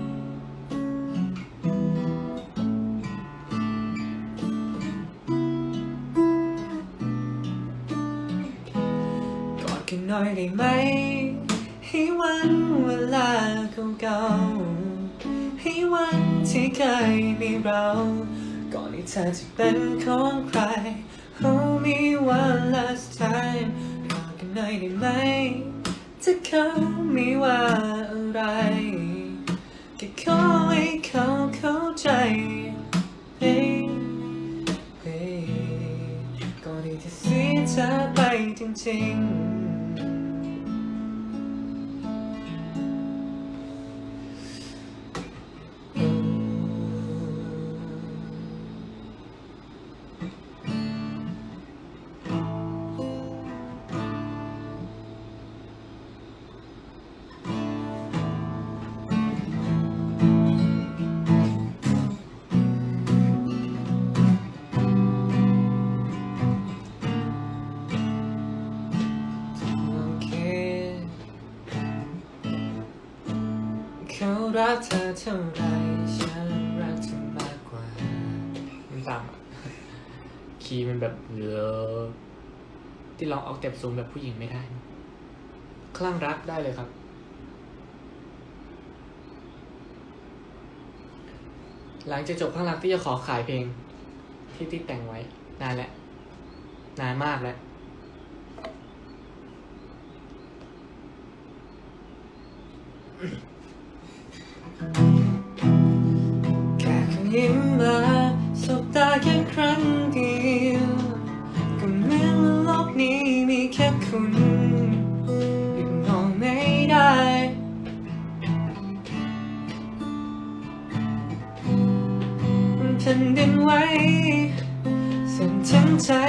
กอดกันหน่อยได้ไหมให้วันเวลาเก่าๆให้วันที่เคยมีเราก่อนที่เธอจะเป็นของใคร Hold me one last time กอดกันหน่อยได้ไหมถ้าเขาไม่ว่าอะไรแค่ขอให้เขาเข้าใจ hey, hey ก่อนที่จะเสียเธอไปจริงๆเขารักเธอเท่าไรฉันรักเธอมากกว่ามันต่ำอ่ะคีย์มันแบบเหลือที่ลองออกเต็ปสูงแบบผู้หญิงไม่ได้คลั่งรักได้เลยครับหลังจากจบคลั่งรักที่จะขอขายเพลงที่ที่แต่งไว้นานแล้วนานมากแล้วแค่คำยิ้มมาสบตาแค่ครั้งเดียวก็เหมือนโลกนี้มีแค่คุณหยุดมองไม่ได้แผ่นดินไหวสั่นทั้งใจ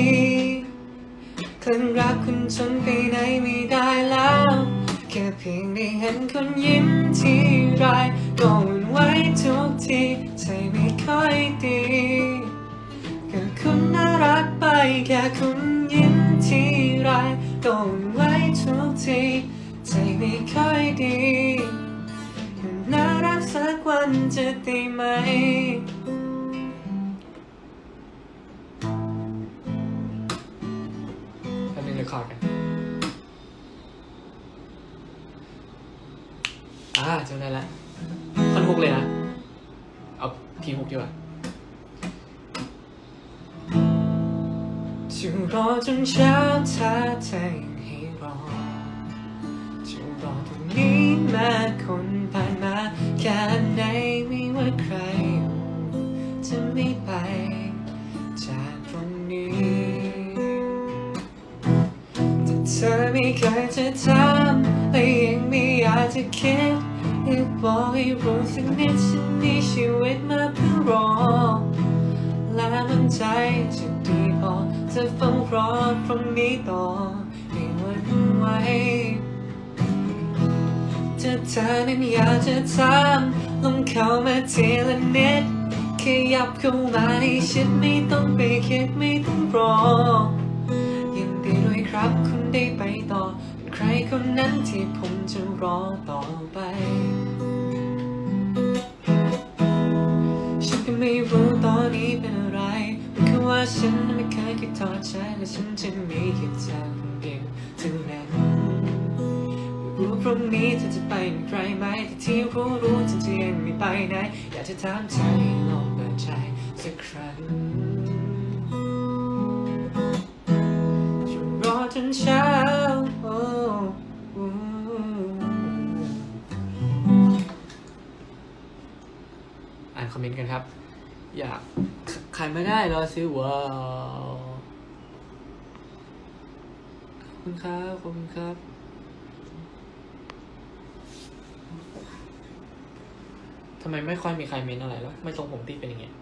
คลั่งรักคุณจนไปไหนไม่ได้แล้วแค่เพียงได้เห็นคุณยิ้มทีไรก็หวั่นไหวทุกทีใจไม่ค่อยดีก็คุณน่ารักไปแค่คุณยิ้มทีไรก็หวั่นไหวทุกทีใจไม่ค่อยดีน่ารักสักวันจะได้ไหมทำหนึ่งเลยคอร์ดกันอ่าจำได้แล้วท่อนฮุกเลยนะเอาทีฮุกดีกว่าจะรอจนเช้าถ้าเธอยังให้รอจะรอตรงนี้แม้คนผ่านมาแค่ไหนไม่ว่าใครจะไม่ไปจากตรงนี้แต่เธอไม่เคยจะทำและยังไม่อยากจะคิดอยากบอกให้รู้สักนิดฉันมีชีวิตมาเพื่อรอและมั่นใจจะดีพอจะเฝ้ารอตรงนี้ต่อไม่หวั่นไหวจะเธอนั้นอยากจะทำลงเข้ามาทีละนิดขยับเข้ามาให้ชิดไม่ต้องไปคิดไม่ต้องรอยินดีด้วยครับคุณได้ไปต่อเป็นใครคนนั้นที่ผมจะรอต่อไปฉันก็ไม่รู้ตอนนี้เป็นอะไรมันคือว่าฉันไม่เคยคิดทอดใจและฉันจะมีแค่เธอคนเดียวเท่านั้นไม่รู้พรุ่งนี้เธอจะไปมีใครไหมแต่ที่รู้รู้ฉันจะยังไม่ไปไหนอยากจะถามใจลองเปิดใจสักครั้งจะรอจนเช้าอ่านคอมเมนต์กันครับอยากขายไม่ได้รอซื้อว้าวขอบคุณครับขอบคุณครับทำไมไม่ค่อยมีใครเม้นอะไรแล้วไม่ทรงผมที่เป็นอย่างเงี้ย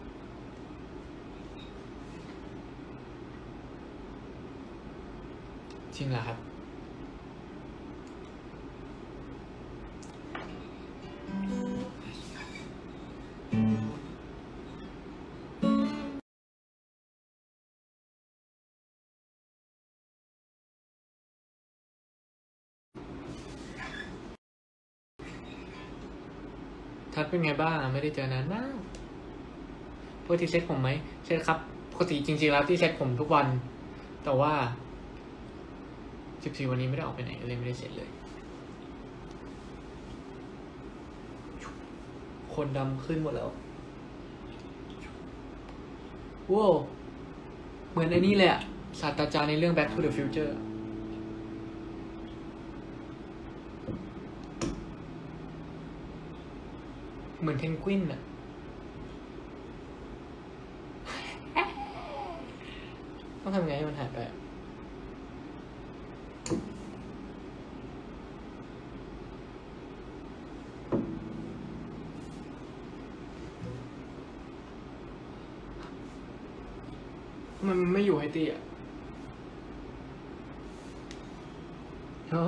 จริงเหรอครับทัดเป็นไงบ้างไม่ได้เจอนานมากปกติเซ็ตผมไหมเซ็ตครับปกติจริงๆแล้วที่เซ็ตผมทุกวันแต่ว่าสิบสี่วันนี้ไม่ได้ออกไปไหนเลยไม่ได้เซ็ตเลยคนดำขึ้นหมดแล้วว้าวเหมือนไอ้นี่เลยอะศาสตราจารย์ในเรื่อง Back to the Future เหมือนเพนกวินอะต้องทำไงให้มันหายไปมันไม่อยู่ให้ตีอ่ะเนาะ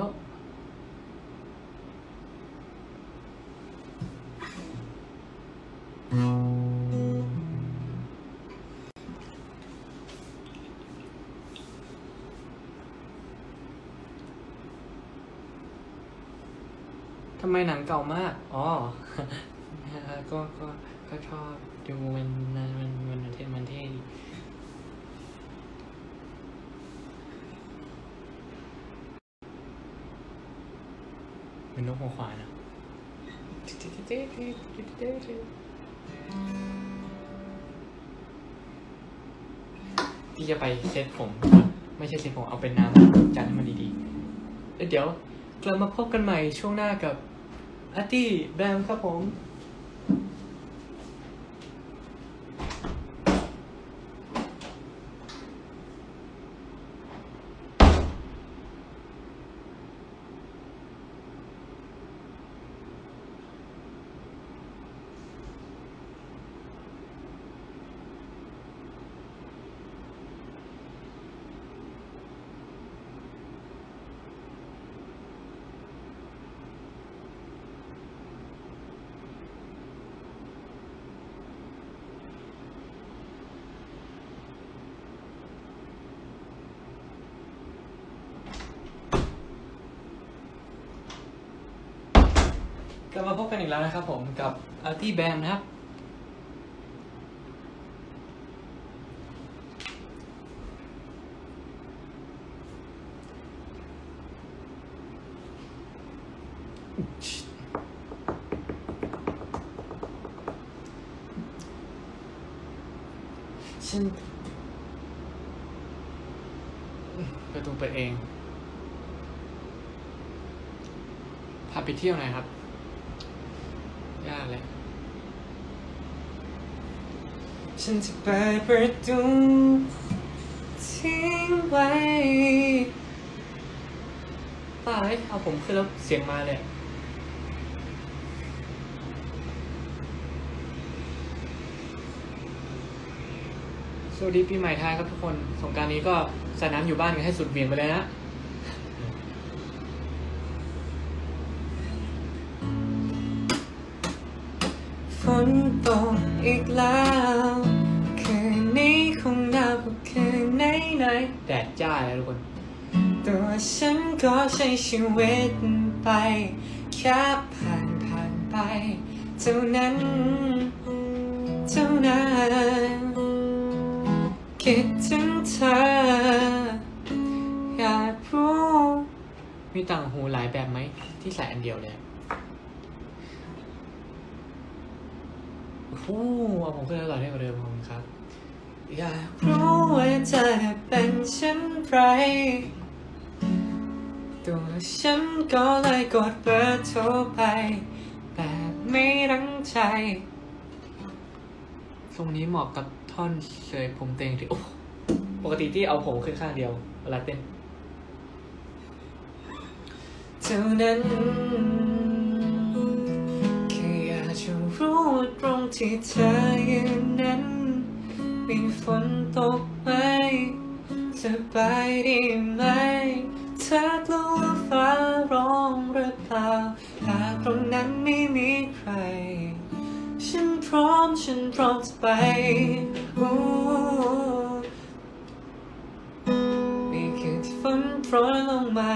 ทำไมหนังเก่ามากอ๋อ ก็ก็ก็ชอบดูมันมันมันมันเท่มันเท่ดีเป็นนกหัวขวานอะที่จะไปเซ็ตผมไม่ใช่เซ็ตผมเอาเป็นน้ำจัดให้มันดีๆแล้วเดี๋ยวกลับมาพบกันใหม่ช่วงหน้ากับอาร์ตี้แบมครับผมกลับมาพบกันอีกแล้วนะครับผมกับอาร์ตี้แบมนะครับฉันประตูเปิดเองพาไปเที่ยวหน่อยครับยากเลยฉันจะเปิดประตูทิ้งไว้ป้าเฮ้ยเอาผมขึ้นแล้วเสียงมาเลยสวัสดีปีใหม่ไทยครับทุกคนสงกรานต์นี้ก็สาดน้ำอยู่บ้านกันให้สุดเบี่ยงไปเลยนะฝนตกอีกแล้วคืนนี้คงหนาวกว่าคืนไหนไหนแดดจ้าเลยทุกคนตัวฉันก็ใช้ชีวิตไปแค่ผ่านผ่านไปเท่านั้นเท่านั้นคิดถึงเธออยากรู้มีต่างหูหลายแบบไหมที่ใส่อันเดียวเลยโอ้โหเอาผมขึ้นแล้วหล่อได้กว่าเดิมขอบคุณครับอยากรู้ว่าเธอเป็นเช่นไรตัวฉันก็เลยกดเบอร์โทรไปแบบไม่ตั้งใจทรงนี้เหมาะกับท่อนเสยผมเต็งที่โอ้ปกติที่เอาผมขึ้นข้างเดียวเวลาเต้นเท่านั้นแค่อยากจะรู้ว่าตรงที่เธอยืนนั้นมีฝนตกไหมสบายดีไหมเธอกลัวฟ้าร้องหรือเปล่าหากตรงนั้นไม่มีใครฉันพร้อมฉันพร้อมจะไปนี่คือที่ฝนโปรยลงมา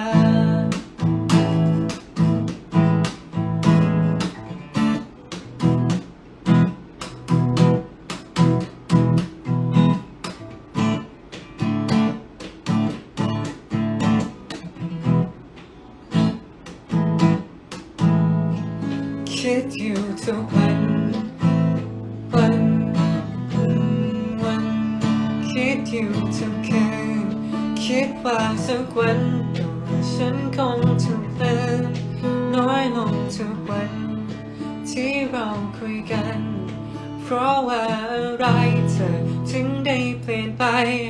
คิดอยู่ทุกวันวันวันคิดอยู่ทุกคืนคิดว่าสักวันตัวฉันคงจะเป็นน้อยลงทุกวันที่เราคุยกันเพราะว่าอะไรเธอถึงได้เปลี่ยนไป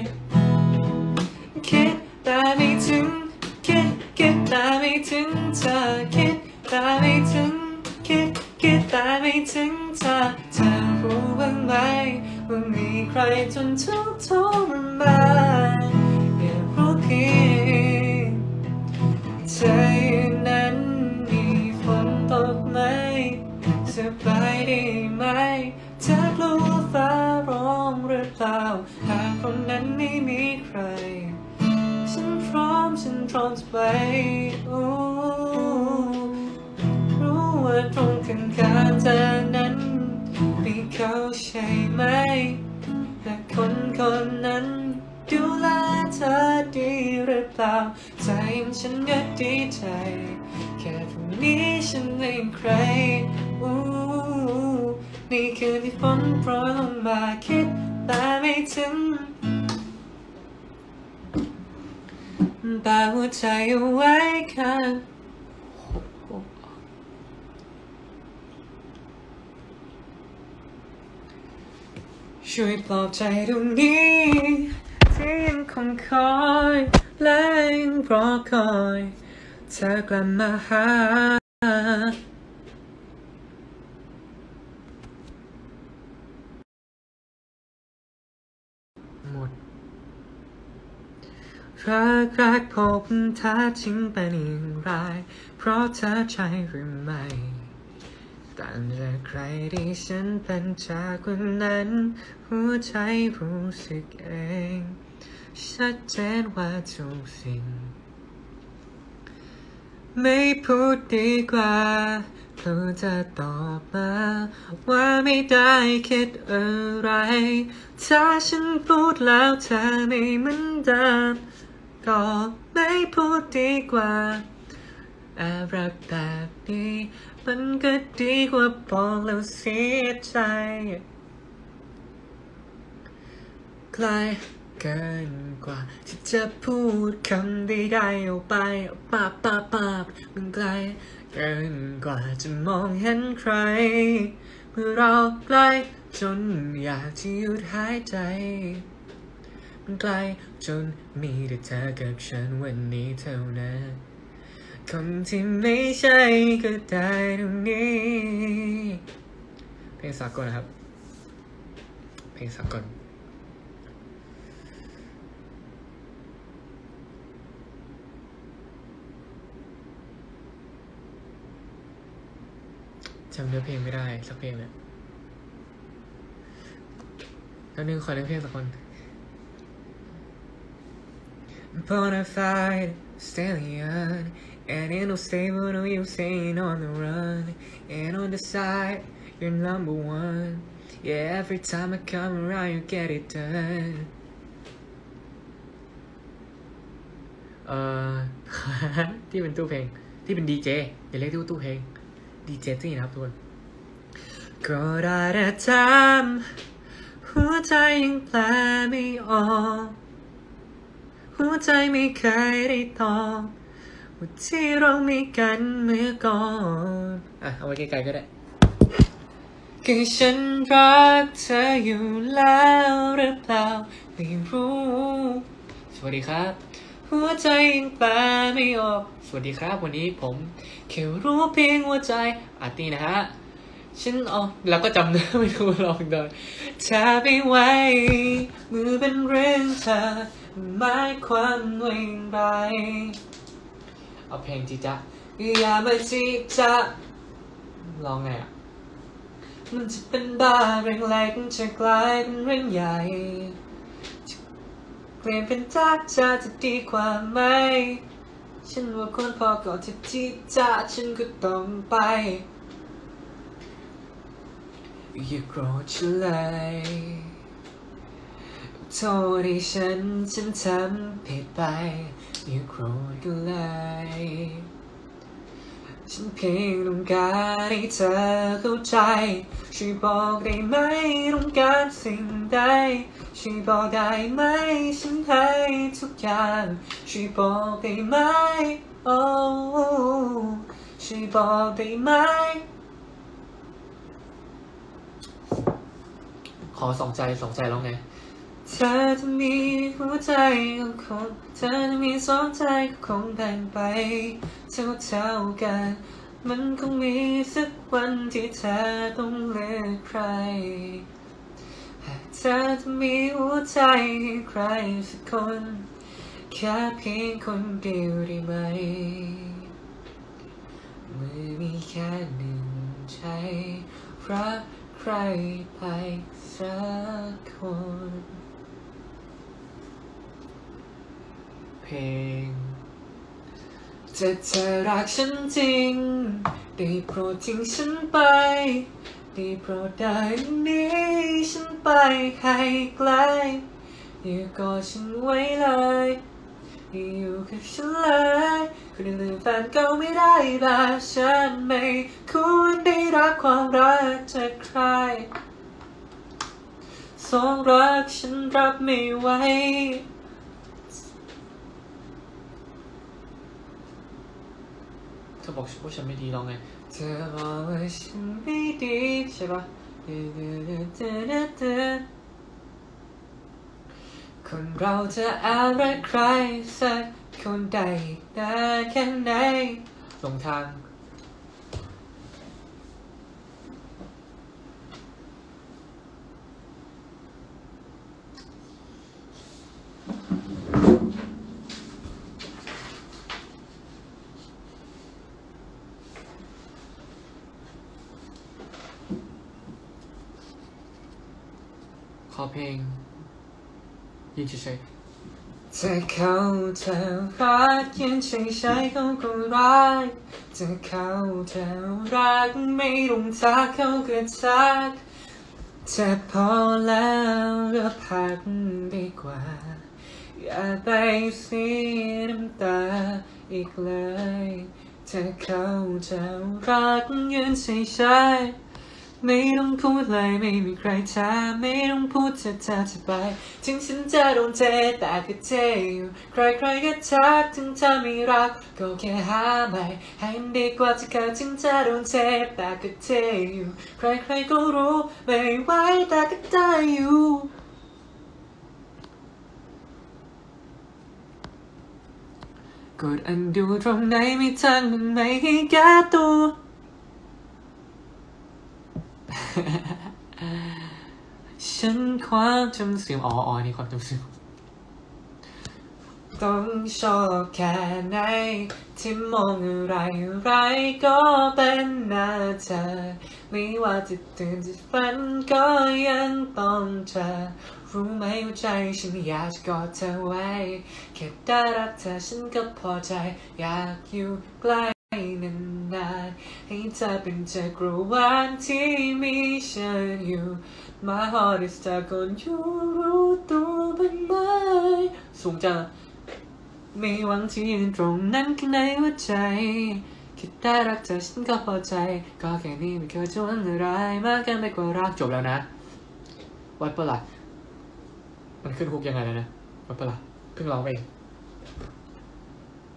คิดแต่ไม่ถึงคิดคิดแต่ไม่ถึงเธอคิดแต่ไม่ถึงคิดคิดแต่ไม่ถึงเธอเธอรู้บ้างไหมว่ามีใครจนทุกข์ทรมานอยากรู้เพียงเธออยู่นั้นมีฝนตกไหมสบายดีไหมเธอกลัวฟ้าร้องหรือเปล่าหากคนนั้นไม่มีใครฉันพร้อมฉันพร้อมจะไปตรงกันข้ามเธอนั้นมีเขาใช่ไหมและคนคนนั้นดูแลเธอดีหรือเปล่าใจของฉันก็ดีใจแค่ตรงนี้ฉันไม่ใครอู้นี่คือที่ฝนโปรยลงมาคิดแต่ไม่ถึงแปะหัวใจเอาไว้ข้างช่วยปลอบใจตรงนี้ที่ยังคงคอยและยังรอคอยเธอกลับมาหาหมดรักรักพบเธอจริงเป็นอย่างไรเพราะเธอใจหรือไม่ต่างจากใครที่ฉันเป็นจากคนนั้นหัวใจรู้สึกเองชัดเจนว่าทุกสิ่งไม่พูดดีกว่าเธอจะตอบมาว่าไม่ได้คิดอะไรถ้าฉันพูดแล้วเธอไม่เหมือนเดิมก็ไม่พูดดีกว่าแอบรักแบบนี้มันก็ดีกว่าบอกแล้วเสียใจไกลเกินกว่าที่จะพูดคำใดๆออกไปปาปาปามันไกลเกินกว่าจะมองเห็นใครเมื่อเราใกล้จนอยากจะหยุดหายใจมันไกลจนมีแต่เธอกับฉันวันนี้เท่านั้นคนที่ไม่ใช่ก็ได้ตรงนี้เพลงสากลนะครับเพลงสากลจำเนื้อเพลงไม่ได้สักเพลงเลยแล้วนึงขอเล่นเพลงสักคน Bonafide stallion and ain't no stable no you saying on the run and on the side you're number one yeah every time I come around you get it done เอ่อ ที่เป็นตู้เพลงที่เป็นดีเจอย่าเรียกตู้ตู้เพลงดีเจที่นะครับทุกคนก็ได้แต่ทำหัวใจยังแปลไม่ออกหัวใจไม่เคยได้ตอบว่าที่เรามีกันเมื่อก่อนอ่ะเอาไว้ไกลๆก็ได้ก็ฉันรักเธออยู่แล้วหรือเปล่าไม่รู้สวัสดีครับหัวใจยังแปลไม่ออกสวัสดีครับวันนี้ผมแค่รู้เพียงหัวใจอาร์ตี้นะฮะฉันออกแล้วก็จำเนื้อไม่รู้ลองเลยเธอไปไว้มือเป็นเรื่องเธอหมายความว่าอย่างไรเอาเพลงจีจ๊ะอย่ามาจีจ๊ะลองไงอ่ะมันจะเป็นบ้าเรื่องเล็กจะกลายเป็นเรื่องใหญ่เปลี่ยนเป็นจ้าจ้าจะดีกว่าไหมฉันว่าคนพอก่อนจะจีจ้าฉันก็ต้องไปอย่าโกรธฉันเลยโทษที่ฉันฉันทำผิดไปอย่าโกรธกันเลยฉันเพียงต้องการให้เธอเข้าใจช่วยบอกได้ไหมต้องการสิ่งใดช่วยบอกได้ไหมฉันให้ทุกอย่างช่วยบอกได้ไหมโอ้ช่วยบอกได้ไหมขอสองใจสองใจร้องไงเธอจะมีหัวใจก็คงเธอจะมีสองใจก็คงแบ่งไปเท่าเท่ากันมันคงมีสักวันที่เธอต้องเลือกใครหากเธอจะมีหัวใจให้ใครสักคนแค่เพียงคนเดียวได้ไหมเมื่อมีแค่หนึ่งใจรักใครไปสักคนเพลงจะเธอรักฉันจริงได้โปรดทิ้งฉันไปได้โปรดได้หนีฉันไปให้ไกลอย่ากอดฉันไว้เลยอย่าอยู่กับฉันเลยคนลืมแฟนเก่าไม่ได้แบบฉันไม่ควรได้รับความรักจากใครสองรักฉันรับไม่ไหวเธอบอกว่าฉันไม่ดีลองไงเธอบอกว่าฉันไม่ดีใช่ปะคนเราจะอะไรใครสักคนใดได้แค่ไหนลงทางขอเพลงยินเฉยๆจะเขาเธอรักยินเฉยๆเขาก็รักจะเขาเธอรักไม่ลงทักเขาก็ทักจะพอแล้วเลือกพักดีกว่าอย่าไปเสียน้ำตาอีกเลยจะเขาเธอรักยืนเฉยๆไม่ต้องพูดเลยไม่มีใครถามไม่ต้องพูดจะเธอจะไปถึงฉันจะโดนเทแต่ก็เทอยู่ใครๆก็ทักถึงเธอไม่รักก็แค่หาใหม่ให้มันดีกว่าจะเกิดถึงจะโดนเทแต่ก็เทอยู่ใครๆก็รู้ไม่ไหวแต่ก็ได้อยู่กดอันดูตรงไหนไม่ทันมันไม่ให้แก้ตัวฉันความจำเสื่อมอ๋ออ๋อนี่ความจำเสื่อมต้องชอบแค่ไหนที่มองอะไรอะไรก็เป็นหน้าเธอไม่ว่าจะตื่นจะฝันก็ยังต้องเจอรู้ไหมว่าใจฉันอยากจะกอดเธอไว้แค่ได้รักเธอฉันก็พอใจอยากอยู่ใกล้นานๆให้เธอเป็นจักรวาลที่มีฉันอยู่ My heart is stuck on you รู้ตัวบ้างไหมสูงจังมีหวังที่ยืนตรงนั้นข้างในหัวใจคิดได้รักเธอฉันก็พอใจก็แค่นี้ไม่เคยจะหวังอะไรมากเกินไปกว่ารักจบแล้วนะวัดเปล่ามันขึ้นฮุกยังไงเลยนะวัดเปล่าเพิ่งร้องเอง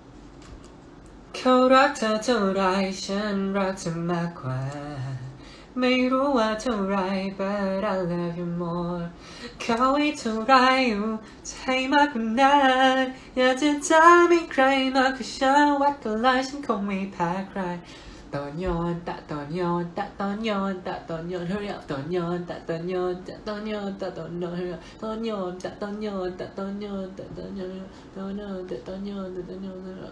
เขารักเธอเท่าไรฉันรักเธอมากกว่าไม่รู้ว่าเท่าไร but I love you more เขาให้เท่าไรอยู่จะให้มากกว่านั้นอยากจะถามให้ใครมากกว่าฉันวัดกันเลยฉันคงไม่แพ้ใครตอนย้อนตะตอนย้อนตะตอนย้อนตะตอนย้อนเฮ้ยตอนย้อนตะตอนย้อนตะตอนย้อนตะตอนย้อนเฮ้ยตอนย้อนตะตอนย้อนตะตอนย้อนตะตอนย้อนตอนย้อนตะตอนย้อนตะตอนย้อน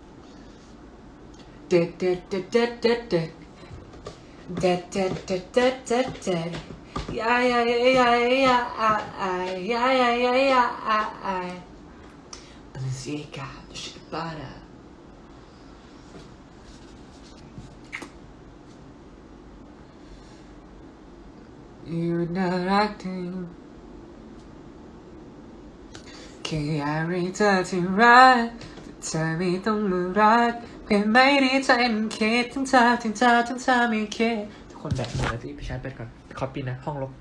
เด็ดเด็ดเด็ดเด็ดเด็ดเด็ดเด็ดเด็ดเด็ดเด็ดเด็ดเด็ดยายายายายายายายายายาBalenciaga Schiappadaอยู่น่ารักจริงแค่อยากให้เธอที่รักเธอไม่ต้องมารักเพียงไม่ได้ใจมันคิดถึงเธอถึงเธอถึงเธอไม่คิดทุกคนแบบหมดแล้วที่พี่ชาร์จแบตก่อนขอปิดนะห้องรก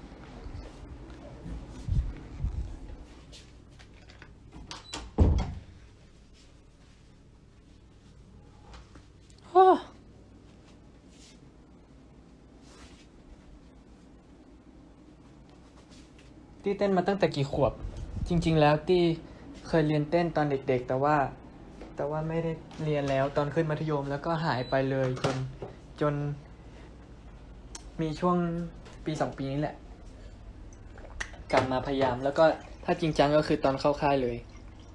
โอ้ตี้เต้นมาตั้งแต่กี่ขวบจริงๆแล้วตี้เคยเรียนเต้นตอนเด็กๆแต่ว่าแต่ว่าไม่ได้เรียนแล้วตอนขึ้นมัธยมแล้วก็หายไปเลยจนจนมีช่วงปีสองปีนี้แหละกลับมาพยายามแล้วก็ถ้าจริงจังก็คือตอนเข้าค่ายเลย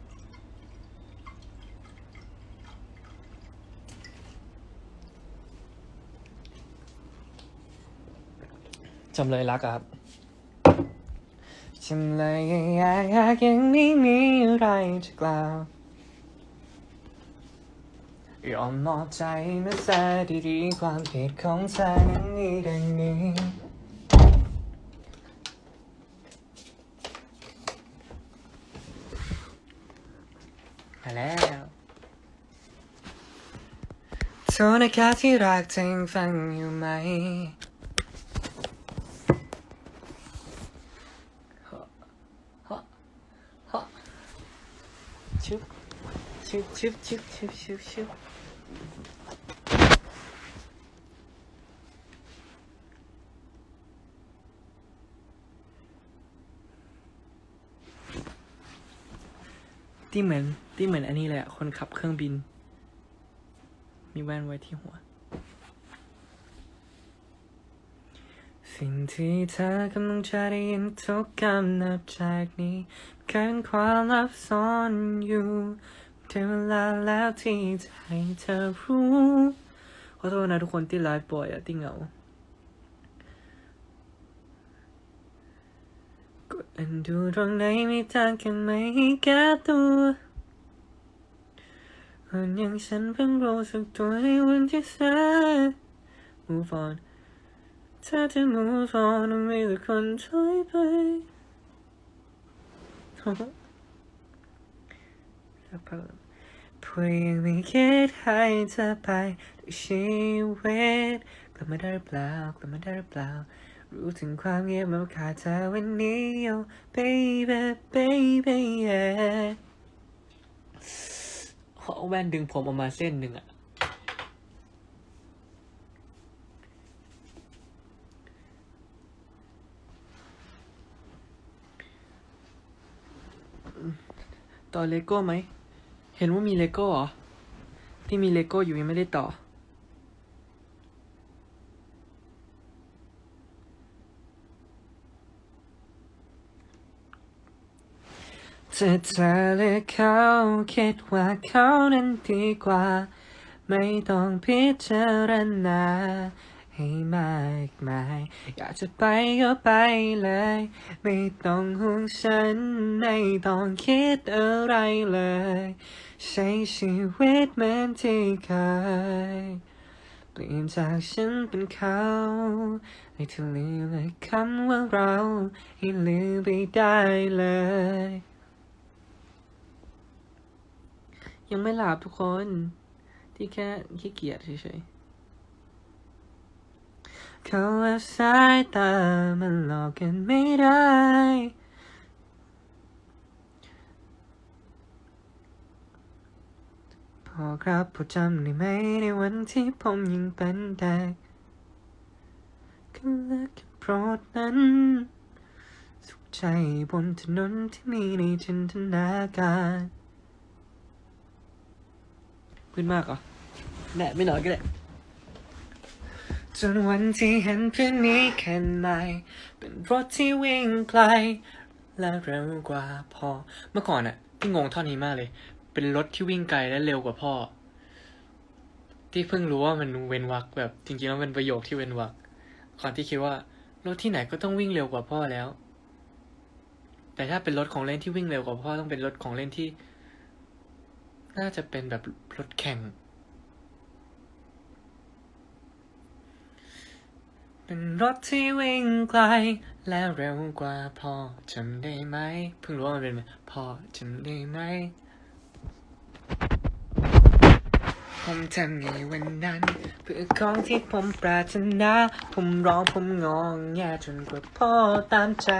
จำเลยรักครับจำเลยอยากอยากยังไม่มีอะไรจะกล่าวยอมมอบใจเมื่อสายดีๆความผิดของเธอนั้นมีดังนี้มาแล้วโทษนะคะที่รักเธอยังฟังอยู่ไหมชุบชุบชุบชุบชุบชุบชุบที่เหมือนที่เหมือนอันนี้แหละคนขับเครื่องบินมีแว่นไว้ที่หัวสิ่งที่เธอกำลังจะได้ยินทุกคำนับจากนี้เป็นความลับซ่อนอยู่ถึงเวลาแล้วที่จะให้เธอรู้ขอโทษนะทุกคนที่ไลฟ์บ่อยอะที่เหงากดอันดูตรงไหนไม่ต่างกันไหมให้แก้ตัวคนอย่างฉันเพิ่งรู้สึกตัวในวันที่เธอ move on ถ้าจะ move on ต้องมีแต่คนถอยไปสักพักผู้ยังไม่คิดให้เธอไปด้วยชีวิตกลับมาได้หรือเปล่ากลับมาได้หรือเปล่ารู้ถึงความเงียบมันขาดเธอวันนี้ oh baby baby yeah เอาแว่นดึงผมออกมาเส้นหนึ่งอะต่อเลโก้ไหมเห็นว่ามีเลโก้เหรอที่มีเลโก้อยู่ยังไม่ได้ต่อจะเธอหรือเขาคิดว่าเขานั้นดีกว่าไม่ต้องพิจารณาให้มากมายอยากจะไปก็ไปเลยไม่ต้องห่วงฉันไม่ต้องคิดอะไรเลยใช้ชีวิตเหมือนที่เคยเปลี่ยนจากฉันเป็นเขาให้เธอลืมเลยคำว่าเราให้ลืมไปได้เลยยังไม่หลับทุกคนที่แค่ขี้เกียจเฉยๆเขาว่าสายตามันหลอกกันไม่ได้พอครับพอจำได้ไหมในวันที่ผมยังเป็นเด็กกันและกันโปรดนั้นสุขใจบนถนนที่มีในจินตนาการขึ้นมากเหรอแน่ไม่น้อยก็ได้จนวันที่เห็นเพื่อนนี้แค่ไหนเป็นรถที่วิ่งไกลและเร็วกว่าพ่อเมื่อก่อนอะพี่งงท่อนนี้มากเลยเป็นรถที่วิ่งไกลและเร็วกว่าพ่อที่เพิ่งรู้ว่ามันเว้นวรรคแบบจริงๆแล้วมันประโยคที่เว้นวรรคก่อนที่คิดว่ารถที่ไหนก็ต้องวิ่งเร็วกว่าพ่อแล้วแต่ถ้าเป็นรถของเล่นที่วิ่งเร็วกว่าพ่อต้องเป็นรถของเล่นที่น่าจะเป็นแบบรถแข่งเป็นรถที่วิ่งไกลและเร็วกว่าพ่อจำได้ไหมเพิ่งรู้ว่ามันเป็นพ่อจำได้ไหมผมทำในวันนั้นเพื่อของที่ผมปรารถนาผมร้องผมงองแงจนกว่าพ่อตามใจ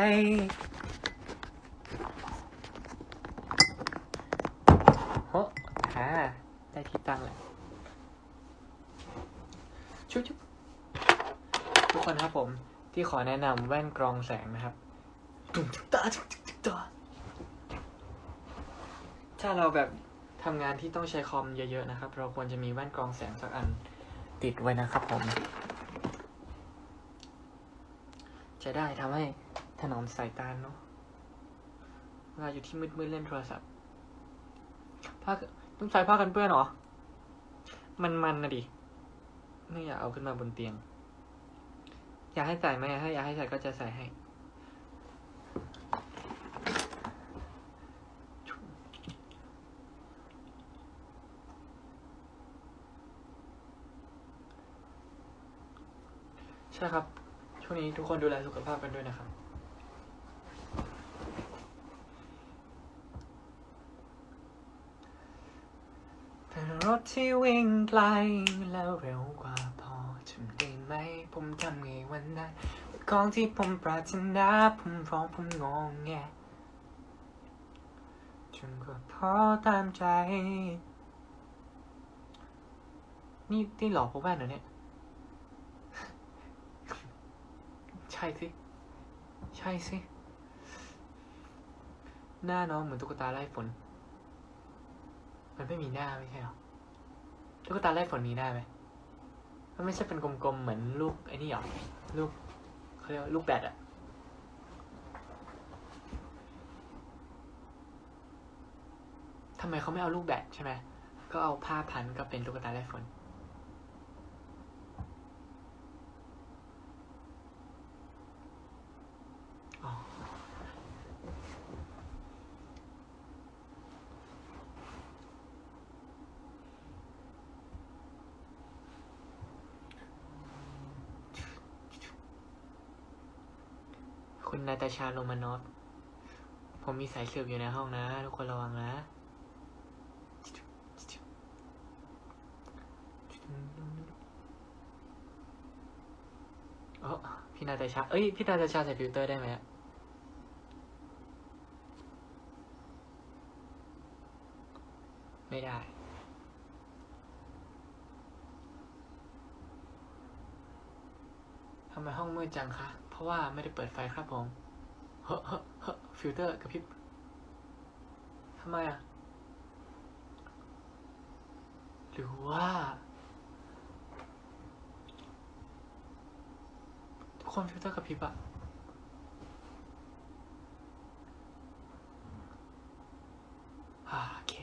โอ้ฮ่าได้ที่ตั้งแล้วชุบชุบทุกคนครับผมที่ขอแนะนำแว่นกรองแสงนะครับตุ้มตาตุ้มตาถ้าเราแบบทำงานที่ต้องใช้คอมเยอะๆนะครับเราควรจะมีแว่นกรองแสงสักอันติดไว้นะครับผมจะได้ทำให้ถนอมสายตาเนาะเวลาอยู่ที่มืดๆเล่นโทรศัพท์ผ้าต้องใส่ผ้ากันเปื้อนเหรอมันๆนะดิไม่อยากเอาขึ้นมาบนเตียงอยากให้ใส่ไหมถ้าอยากให้ใส่ก็จะใส่ให้ใช่ครับช่วงนี้ทุกคนดูแลสุขภาพกันด้วยนะครับเป็นรถที่วิ่งไกลแล้วเร็วกว่าพอจำได้ไหมผมทำไงวันนั้นของที่ผมปรารถนาผมร้องผมงงแงจนกว่าพอตามใจนี่นี่หลอกพวกแว่นเหรอเนี่ยใช่สิใช่สิหน้าน้องเหมือนตุ๊กตาไล่ฝนมันไม่มีหน้าไม่ใช่หรอตุ๊กตาไล่ฝนมีหน้าไหมมันไม่ใช่เป็นกลมๆเหมือนลูกไอ้นี่หรอลูกเขาเรียกว่าลูกแบดอะทำไมเขาไม่เอาลูกแบดใช่ไหมก็เอาผ้าพันก็เป็นตุ๊กตาไล่ฝนคุณนาตาชาโรมานอฟผมมีสายสืบอยู่ในห้องนะทุกคนระวังนะเออพี่นาตาชาเอ้ยพี่นาตาชาใส่ฟิลเตอร์ได้ไหมไม่ได้ทำไมห้องมืดจังคะเพราะว่าไม่ได้เปิดไฟครับผมเฮ้อเฮ้อเฮ้อฟิลเตอร์กระพริบทำไมอ่ะหรือว่าทุกคนฟิลเตอร์กระพริบอ่ะอ่าโอเค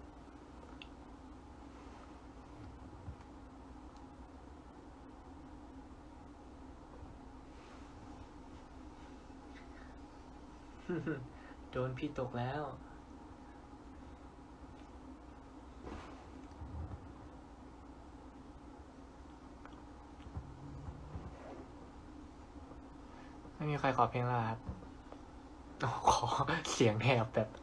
โดนพี่ตกแล้วไม่มีใครขอเพลงแล้วครับขอเสียงแหบแบบ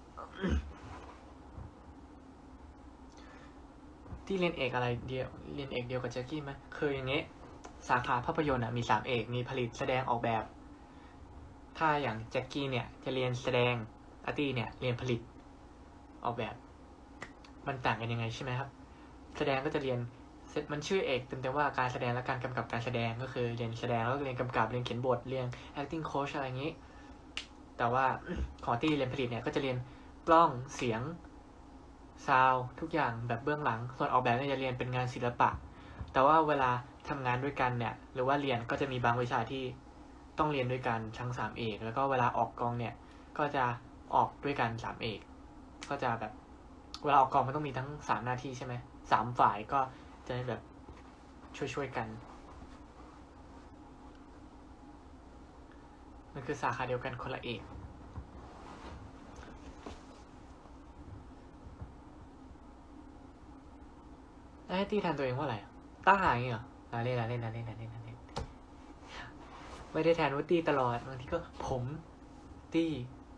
ที่เรียนเอกอะไรเดียวเรียนเอกเดียวกับแจ็คกี้ไหมคืออย่างนี้สาขาภาพยนตร์มีสามเอกมีผลิตแสดงออกแบบถ้าอย่างแจ็คกี้เนี่ยจะเรียนแสดงอาร์ตี้เนี่ยเรียนผลิตออกแบบมันต่างกันยังไงใช่ไหมครับแสดงก็จะเรียนแสมันชื่อเอกเต็มๆว่าการแสดงและการกำกับการแสดงก็คือเรียนแสดงแล้วก็เรียนกำกับเรียนเขียนบทเรียน acting coach อะไรอย่างนี้แต่ว่าของที่เรียนผลิตเนี่ยก็จะเรียนกล้องเสียงซาวด์ทุกอย่างแบบเบื้องหลังส่วนออกแบบเนี่ยจะเรียนเป็นงานศิลปะแต่ว่าเวลาทำงานด้วยกันเนี่ยหรือว่าเรียนก็จะมีบางวิชาที่ต้องเรียนด้วยกันทั้งสามเอกแล้วก็เวลาออกกองเนี่ยก็จะออกด้วยกันสามเอกก็จะแบบเวลาออกกองมันต้องมีทั้งสามหน้าที่ใช่ไหมสามฝ่ายก็จะแบบช่วยๆกันมันคือสาขาเดียวกันคนละเอกแล้วให้ตีแทนตัวเองว่าอะไรต้าหายเหรอนาเล่นนาเล่นนาเล่นนาเล่นนาเล่นไม่ได้แทนว่าตีตลอดบางทีก็ผมตี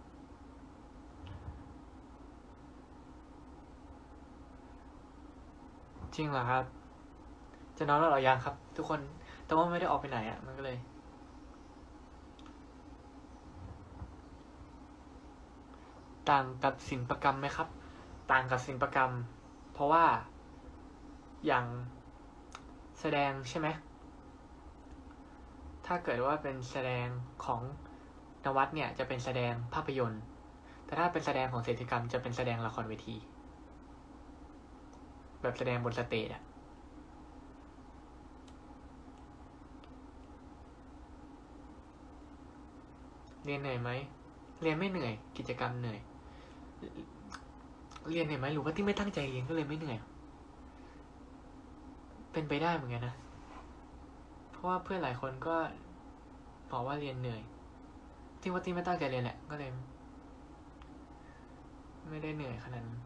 จริงเหรอครับจะนอนแล้วหรอยังครับทุกคนแต่ว่าไม่ได้ออกไปไหนอ่ะมันก็เลยต่างกับศิลปกรรมไหมครับต่างกับศิลปกรรมเพราะว่าอย่างแสดงใช่ไหมถ้าเกิดว่าเป็นแสดงของนวัดเนี่ยจะเป็นแสดงภาพยนตร์แต่ถ้าเป็นแสดงของศิลปกรรมจะเป็นแสดงละครเวทีแบบแสดงบนสเตจอะเรียนเหนื่อยไหมเรียนไม่เหนื่อยกิจกรรมเหนื่อยเรียนเหนื่อยไหมหรือว่าที่ไม่ตั้งใจเรียนก็เลยไม่เหนื่อยเป็นไปได้เหมือนกันนะเพราะว่าเพื่อนหลายคนก็บอกว่าเรียนเหนื่อยที่ว่าที่ไม่ตั้งใจเรียนแหละก็เลยไม่ได้เหนื่อยขนาดนั้น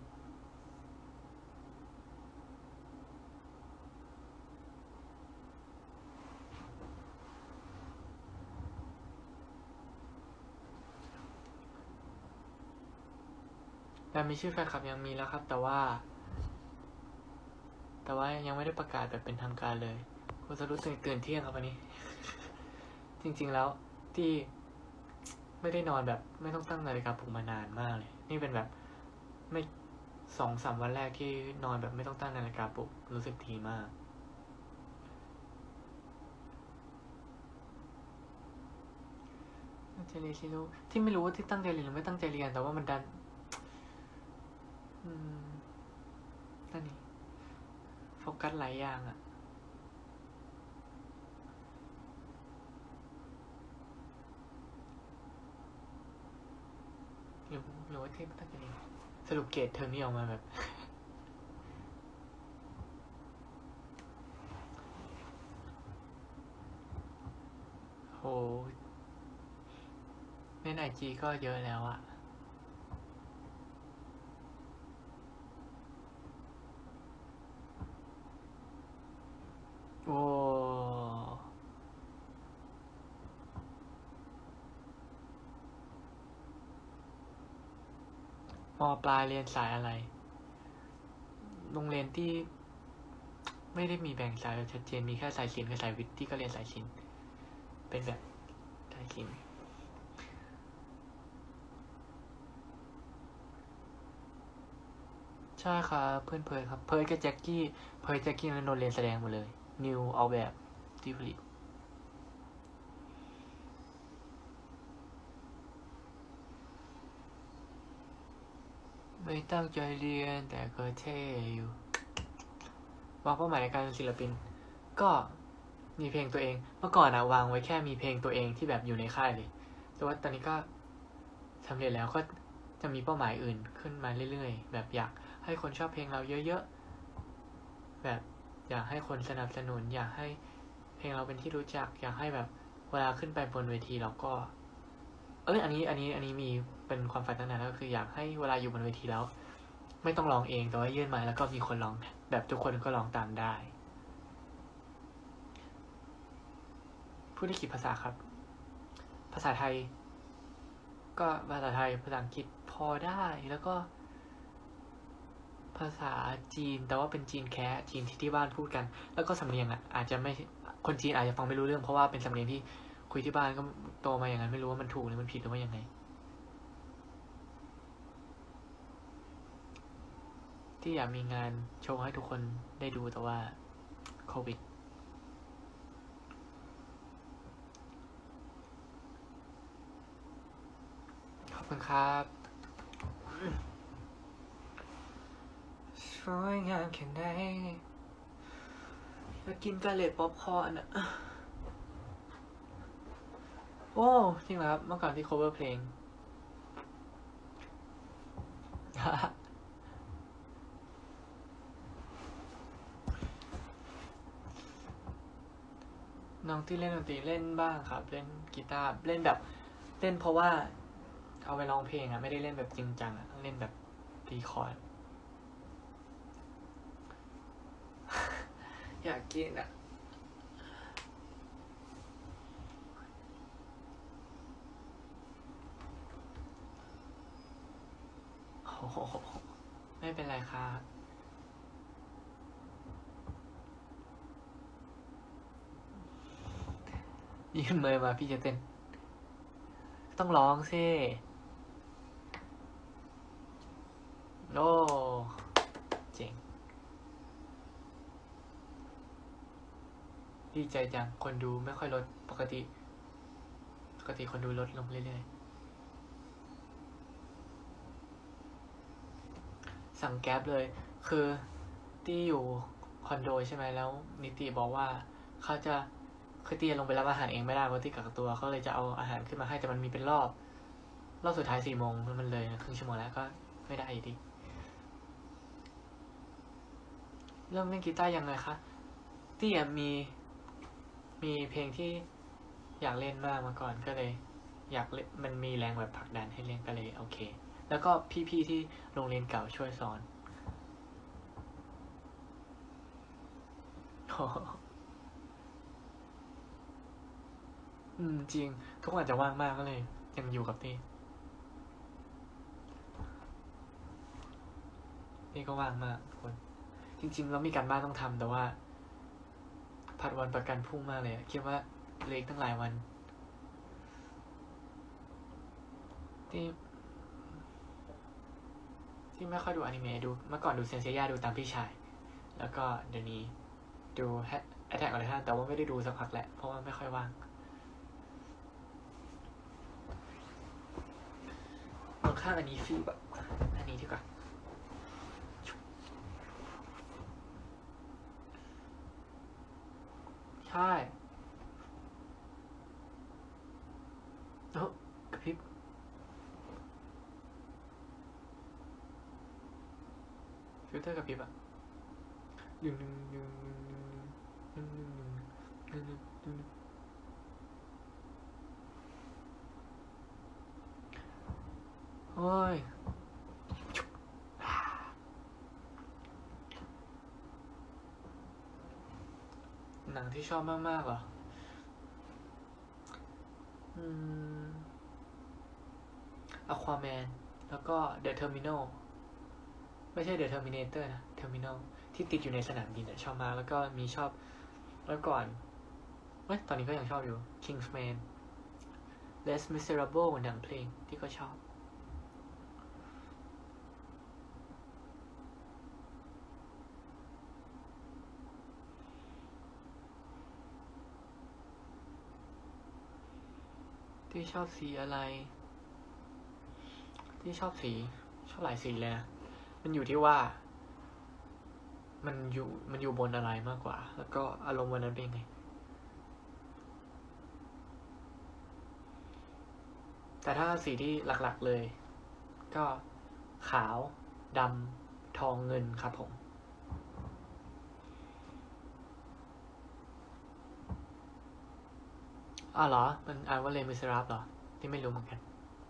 แต่มีชื่อแฟนคลับยังมีแล้วครับแต่ว่าแต่ว่ายังไม่ได้ประกาศแบบเป็นทางการเลยคุณจะรู้ตื่นเกินเที่ยงครับวันนี้ จริงๆแล้วที่ไม่ได้นอนแบบไม่ต้องตั้งนาฬิกาปลุกมานานมากเลยนี่เป็นแบบไม่สองสามวันแรกที่นอนแบบไม่ต้องตั้งนาฬิกาปลุกรู้สึกดีมากตั้งใจเรียนที่รู้ที่ไม่รู้ว่าที่ตั้งใจเรียนหรือไม่ตั้งใจเรียนแต่ว่ามันดันอืมนั่นนี่โฟกัสหลายอย่างอะหรือหรือว่าที่ตั้งใจเรียนสรุปเกรดเทอมนี้ออกมาแบบโหเล่นไอจีก็เยอะแล้วอะโอ้มอปลายเรียนสายอะไรโรงเรียนที่ไม่ได้มีแบ่งสายแบบชัดเจนมีแค่สายศิลป์กับสายวิทย์ที่ก็เรียนสายศิลป์เป็นแบบสายศิลป์ใช่ครับเพื่อนเพยครับเพยกับแจ็คกี้เพยแจ็คกี้และนนท์เรียนแสดงหมดเลยนิวเอาแบบที่ผลิตไม่ตั้งใจเรียนแต่ก็เท่อยู่วางเป้าหมายในการเป็นศิลปินก็มีเพลงตัวเองเมื่อก่อนอะวางไว้แค่มีเพลงตัวเองที่แบบอยู่ในค่ายเลยแต่ว่าตอนนี้ก็สำเร็จแล้วก็จะมีเป้าหมายอื่นขึ้นมาเรื่อยๆแบบอยากให้คนชอบเพลงเราเยอะๆแบบอยากให้คนสนับสนุนอยากให้เพลงเราเป็นที่รู้จักอยากให้แบบเวลาขึ้นไปบนเวทีเราก็เอ้ยอันนี้อันนี้อันนี้มีเป็นความฝันตั้งนานแล้วก็คืออยากให้เวลาอยู่บนเวทีแล้วไม่ต้องร้องเองแต่ว่ายื่นไมค์แล้วก็มีคนร้องแบบทุกคนก็ร้องตามได้พูดได้กี่ภาษาครับภาษาไทยก็ภาษาไทยภาษาอังกฤษพอได้แล้วก็ภาษาจีนแต่ว่าเป็นจีนแค่จีนที่ที่บ้านพูดกันแล้วก็สำเนียงอ่ะอาจจะไม่คนจีนอาจจะฟังไม่รู้เรื่องเพราะว่าเป็นสำเนียงที่คุยที่บ้านก็โตมาอย่างนั้นไม่รู้ว่ามันถูกหรือมันผิดหรือว่ายังไงที่อยากมีงานโชว์ให้ทุกคนได้ดูแต่ว่าโควิดขอบคุณครับสวยงามแค่ไหนมากินกาเลตป๊อปคอร์นอ่ะโอ้จริงเหรอครับเมื่อก่อนที่ cover เพลง น้องที่เล่นดนตรีเล่นบ้างครับเล่นกีตาร์เล่นแบบเล่นเพราะว่าเอาไปร้องเพลงอะไม่ได้เล่นแบบจริงจังอะเล่นแบบตีคอร์ด อยากกินอะโอ้โหไม่เป็นไรครับยื่นมือมาพี่จะเต้นต้องร้องสิโอ้เจ๋งดีใจจังคนดูไม่ค่อยลดปกติปกติคนดูลดลงเรื่อยๆสั่งแก๊ปเลยคือที่อยู่คอนโดใช่ไหมแล้วนิติบอกว่าเขาจะคือตีลงไปรับอาหารเองไม่ได้เพราะที่กักตัวเขาเลยจะเอาอาหารขึ้นมาให้แต่มันมีเป็นรอบรอบสุดท้ายสี่โมงมันเลยครึ่งชั่วโมงแล้วก็ไม่ได้อยู่ดีเริ่มเล่นกีตาร์ยังไงคะที่มีมีเพลงที่อยากเล่นมากมาก่อนก็เลยอยากเล่นมันมีแรงแบบผลักดันให้เล่นก็เลยโอเคแล้วก็พี่ๆที่โรงเรียนเก่าช่วยสอนอืมจริงทุกคนอาจจะว่างมากก็เลยยังอยู่กับนี่นี่ก็ว่างมากทุกคนจริงๆแล้วมีการบ้านต้องทำแต่ว่าผัดวันประกันพรุ่งมากเลยคิดว่าเหลืออีกตั้งหลายวันที่ที่ไม่ค่อยดูอนิเมะดูเมื่อก่อนดูเซนเซียดูตามพี่ชายแล้วก็เดี๋ยวนี้ดูแอทแทคออนไททันแต่ว่าไม่ได้ดูสักพักแหละเพราะว่าไม่ค่อยว่างมองข้างอันนี้ฟีแบบอันนี้ดีกว่าใช่โอ้กระพริบฟิลเตอร์กระพริบอะดึงดึงดึงดึงดึงดึงดึงดึงโอ้ยหนังที่ชอบมากๆเหรออืม Aquaman แล้วก็ The Terminal ไม่ใช่ The Terminator นะ Terminal ที่ติดอยู่ในสนามบินชอบมากแล้วก็มีชอบแล้วก่อนเว้ยตอนนี้ก็ยังชอบอยู่ Kingsman Les Miserables หนังเพลงที่ก็ชอบที่ชอบสีอะไรที่ชอบสีชอบหลายสีเลยนะมันอยู่ที่ว่ามันอยู่มันอยู่บนอะไรมากกว่าแล้วก็อารมณ์วันนั้นเป็นไงแต่ถ้าสีที่หลักๆเลยก็ขาวดำทองเงินครับผมอ้าวเหรอมันอ่านว่าเลมิสราฟเหรอที่ไม่รู้เหมือนกัน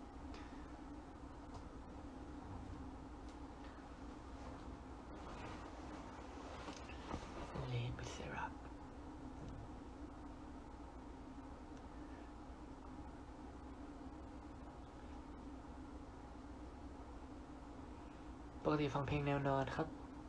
เลมิสราฟปกติฟังเพลงแนวนอนครับ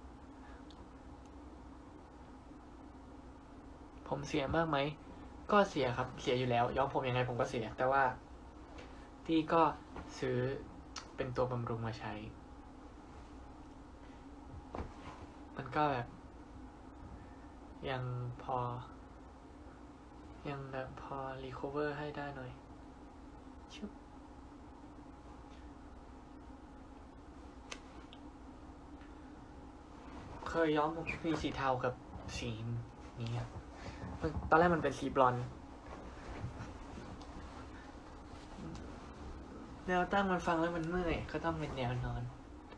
ผมเสียมากไหมก็เสียครับเสียอยู่แล้วย้อมผมยังไงผมก็เสียแต่ว่าที่ก็ซื้อเป็นตัวบำรุงมาใช้มันก็แบบยังพอยังแบบพอรีคอเวอร์ให้ได้หน่อยชุบเคยย้อมผมมีสีเทากับสีนี้ครับตอนแรกมันเป็นสีบลอนด์แนวตั้งมันฟังแล้วมันเมื่อยก็ต้องเป็นแนวนอน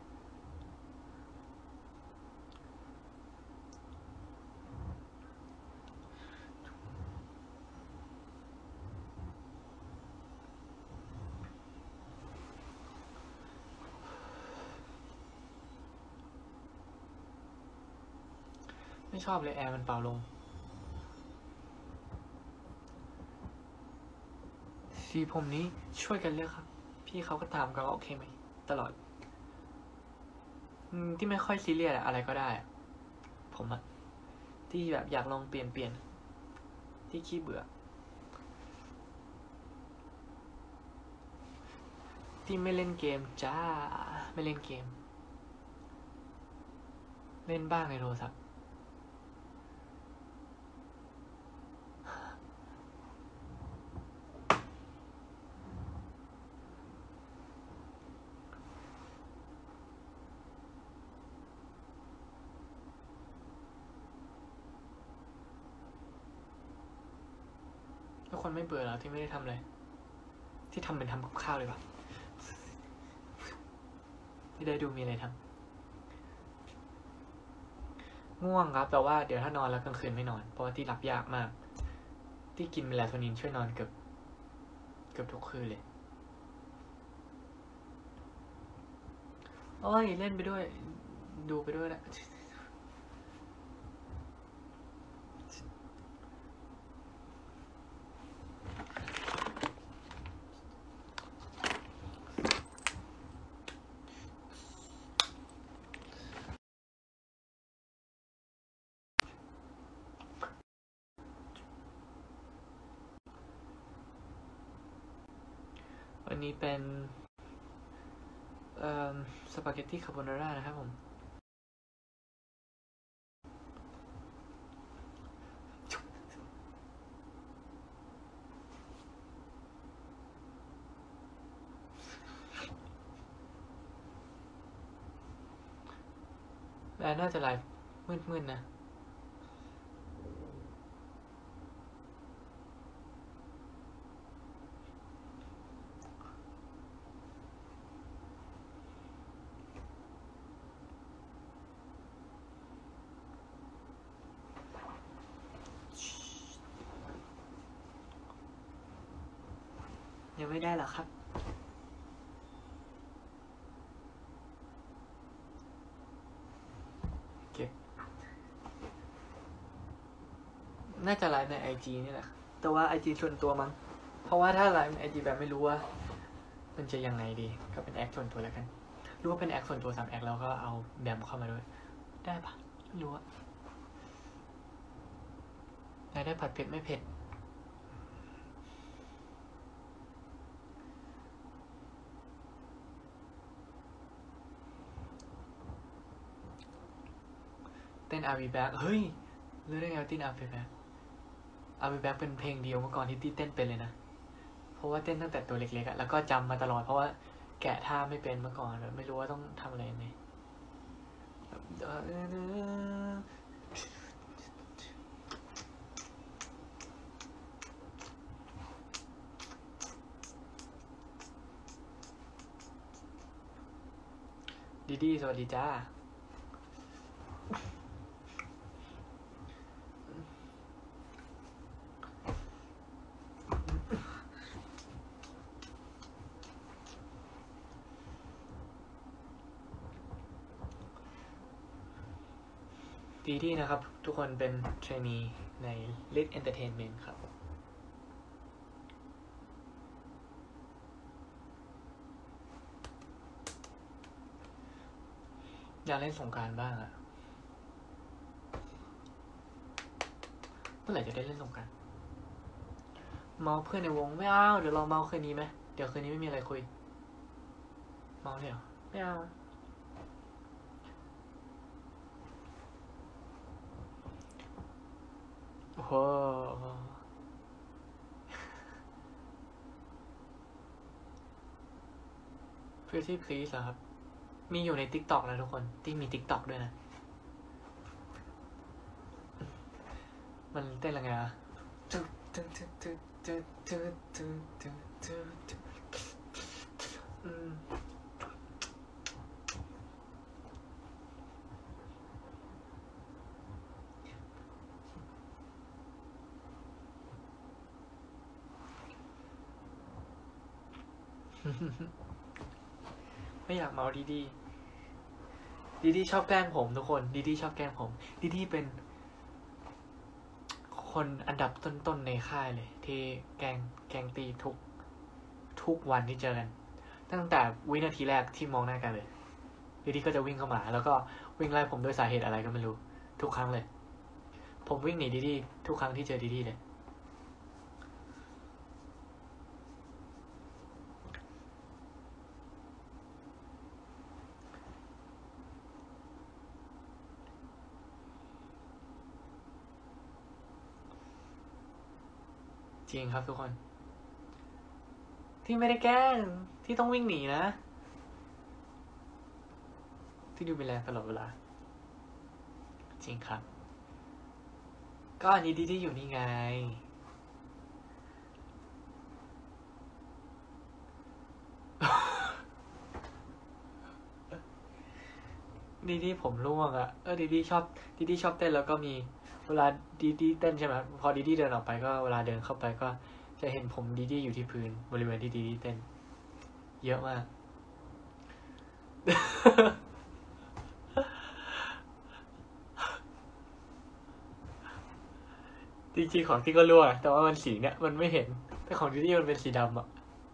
ไม่ชอบเลยแอร์มันเป่าลงสีผมนี้ช่วยกันเลือกครับพี่เขาก็ตามก็โอเคไหมตลอดที่ไม่ค่อยซีเรียสอะอะไรก็ได้ผมอะที่แบบอยากลองเปลี่ยนเปลี่ยนที่ขี้เบื่อที่ไม่เล่นเกมจ้าไม่เล่นเกมเล่นบ้างในโทรศัพท์ทุกคนไม่เบื่อหรอที่ไม่ได้ทำเลยที่ทำเป็นทำกับข้าวเลยปะที่ได้ดูมีอะไรทำง่วงครับแต่ว่าเดี๋ยวถ้านอนแล้วกลางคืนไม่นอนเพราะว่าที่หลับยากมากที่กินเมลาโทนินช่วยนอนเกือบเกือบทุกคืนเลยโอ้ยเล่นไปด้วยดูไปด้วยนะวันนี้เป็นสปาเกตตี้คาโบนาร่านะครับผมและน่าจะไลฟ์มืดๆนะยังไม่ได้หรอครับน่าจะไลฟ์ใน ไอ จี นี่แหละแต่ว่า ไอ จี ส่วนตัวมั้งเพราะว่าถ้าไลฟ์ใน ไอ จี แบบไม่รู้ว่ามันจะยังไงดีก็เป็นแอคส่วนตัวแล้วกันรู้ว่าเป็นแอคส่วนตัวสามแอคแล้วก็เอาแบมเข้ามาด้วยได้ปะไม่รู้อะได้ได้ผัดเผ็ดไม่เผ็ดเต้น I'll be back เฮ้ยรู้ได้ไงว่าเต้น I'll be back I'll be back เป็นเพลงเดียวเมื่อก่อนที่ตี้เต้นเป็นเลยนะเพราะว่าเต้นตั้งแต่ตัวเล็กๆอะแล้วก็จำมาตลอดเพราะว่าแกะท่าไม่เป็นเมื่อก่อนแบบไม่รู้ว่าต้องทำอะไรยังไงดีดีสวัสดีจ้าดีดีนะครับทุกคนเป็นเทรนนีใน Lit Entertainment ครับอยากเล่นสงกรานต์บ้างอะเมื่อไหร่จะได้เล่นสงกรานต์เมาเพื่อนในวงไม่เอาเดี๋ยวเราเมาคืนนี้ไหมเดี๋ยวคืนนี้ไม่มีอะไรคุยเมาเลยเหรอไม่เอาโอ้โห Pretty Please เหรอครับ มีอยู่ใน TikTok นะทุกคน ที่มี TikTok ด้วยนะ มันเต้นยังไงอะอืม ไม่อยากเมาดีดีดีดีชอบแกล้งผมทุกคนดีดีชอบแกล้งผมดีดีเป็นคนอันดับต้นๆในค่ายเลยที่แกล้งแกล้งตีทุกทุกวันที่เจอกันตั้งแต่วินาทีแรกที่มองหน้ากันเลยดีดีก็จะวิ่งเข้ามาแล้วก็วิ่งไล่ผมด้วยสาเหตุอะไรก็ไม่รู้ทุกครั้งเลยผมวิ่งหนีดีดีทุกครั้งที่เจอดีดีเลยจริงครับทุกคนที่ไม่ได้แกล้งที่ต้องวิ่งหนีนะที่ดูเป็นแรงตลอดเวลาจริงครับก็อันนี้ดีดีอยู่นี่ไงดีดีผมร่วงอะเออดีดีชอบดีดีชอบเต้นแล้วก็มีเวลาดีดีเต้นใช่ไหมพอดีดีเดินออกไปก็เวลาเดินเข้าไปก็จะเห็นผมดีดีอยู่ที่พื้นบริเวณที่ดีดีเต้นเยอะมาก จริงๆของที่ก็รั่วแต่ว่ามันสีเนี่ยมันไม่เห็นแต่ของดีดีมันเป็นสีดำอะ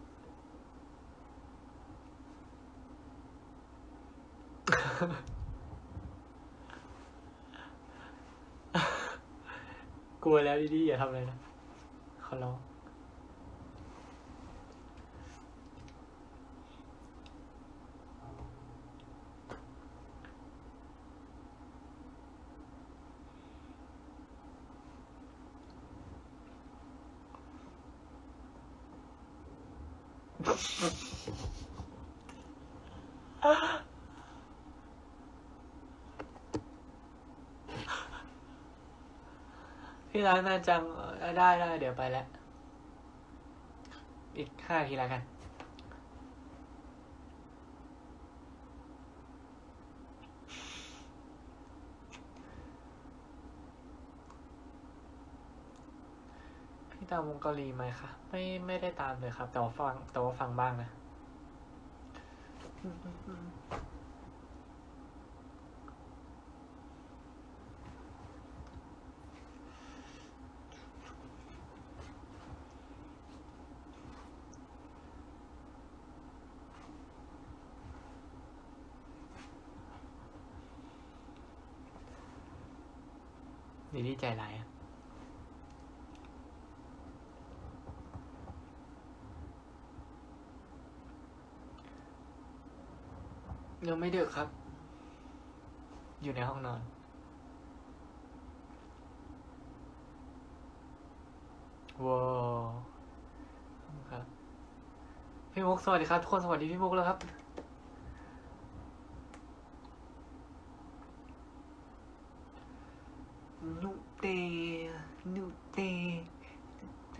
กลัวแล้วดีดีอย่าทำอะไรนะขอร้องพี่ร้านนานจังได้ได้เดี๋ยวไปแล้วอีกห้าทีแล้วกันพี่ตามวงเกาหลีไหมคะไม่ไม่ได้ตามเลยครับแต่ว่าฟังแต่ว่าฟังบ้างนะดีดีใจร้ายอะยังไม่ดึกครับอยู่ในห้องนอนว้าวครับพี่มุกสวัสดีครับทุกคนสวัสดีพี่มุกแล้วครับนุเตนุเตเต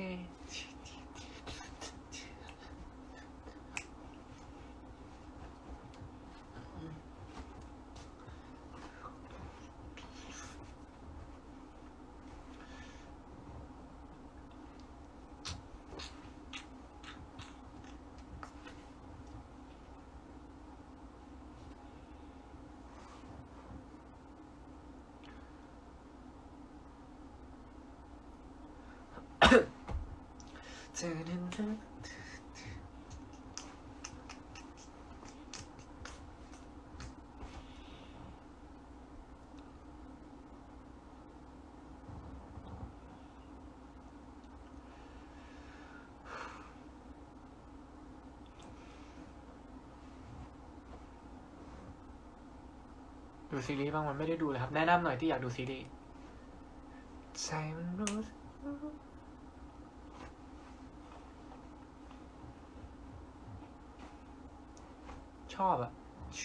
เธอนั้นดูซีรีส์บ้างมันไม่ได้ดูเลยครับแนะนำหน่อยที่อยากดูซีรีส์ใจมันรู้ชอบอะ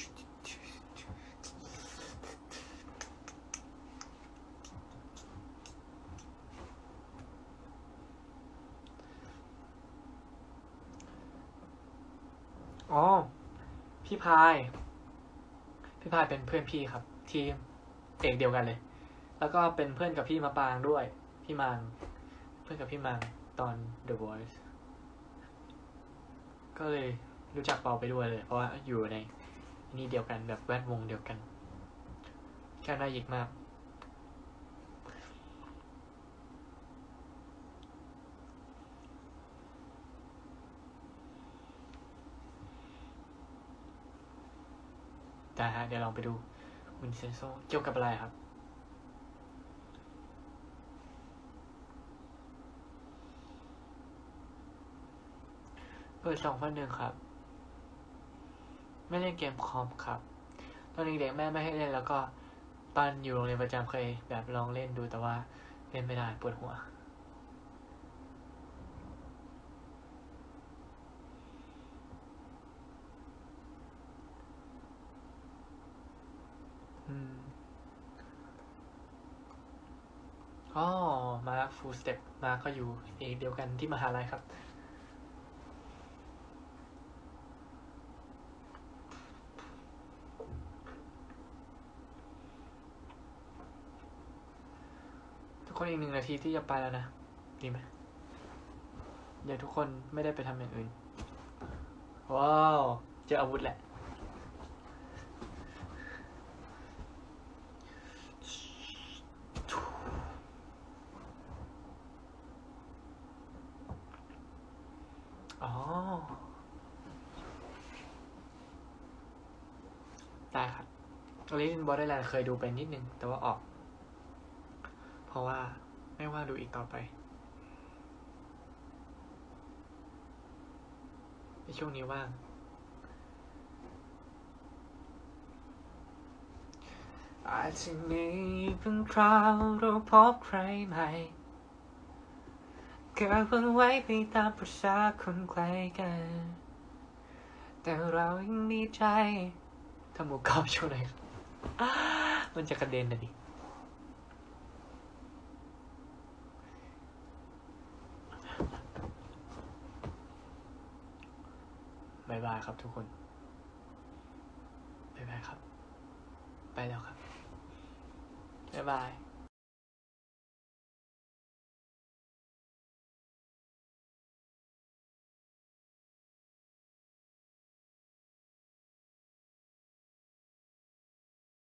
อ๋อพี่พายพี่พายเป็นเพื่อนพี่ครับทีมเอกเดียวกันเลยแล้วก็เป็นเพื่อนกับพี่มะปางด้วยพี่มังเพื่อนกับพี่มังตอน The Voice ก็เลยรู้จักเปาไปด้วยเลยเพราะว่าอยู่ในนี่เดียวกันแบบแวดวงเดียวกันแค่น่ายิกมากแต่ฮะเดี๋ยวลองไปดูวินเซนโซเกี่ยวกับอะไรครับเปิดสองพันหนึ่งครับไม่เล่นเกมคอมครับตอนเด็กๆแม่ไม่ให้เล่นแล้วก็ตอนอยู่โรงเรียนประจำเคยแบบลองเล่นดูแต่ว่าเล่นไม่ได้ปวดหัวอืมอ๋อมาร์คฟูลสเต็ปมาร์คก็อยู่เอกเดียวกันที่มหาลัยครับทุกคนอีกหนึ่งนาทีที่จะไปแล้วนะดีไหมเดี๋ยวทุกคนไม่ได้ไปทำอย่างอื่นว้าวเจออาวุธแหละอ๋อได้ครับอลิซบอร์เดอร์แลนด์เคยดูไปนิดนึงแต่ว่าออกเพราะว่าไม่ว่างดูอีกต่อไปในช่วงนี้ว่างอาจจะมีบางคราวเราพบใครใหม่เกิดวันไว้ไปตามประสาคนไกลกันแต่เรายังมีใจทำหมูกรอบช่วงไหนมันจะกระเด็นนะดิบายบายครับทุกคนบายบายครับไปแล้วครับบายบาย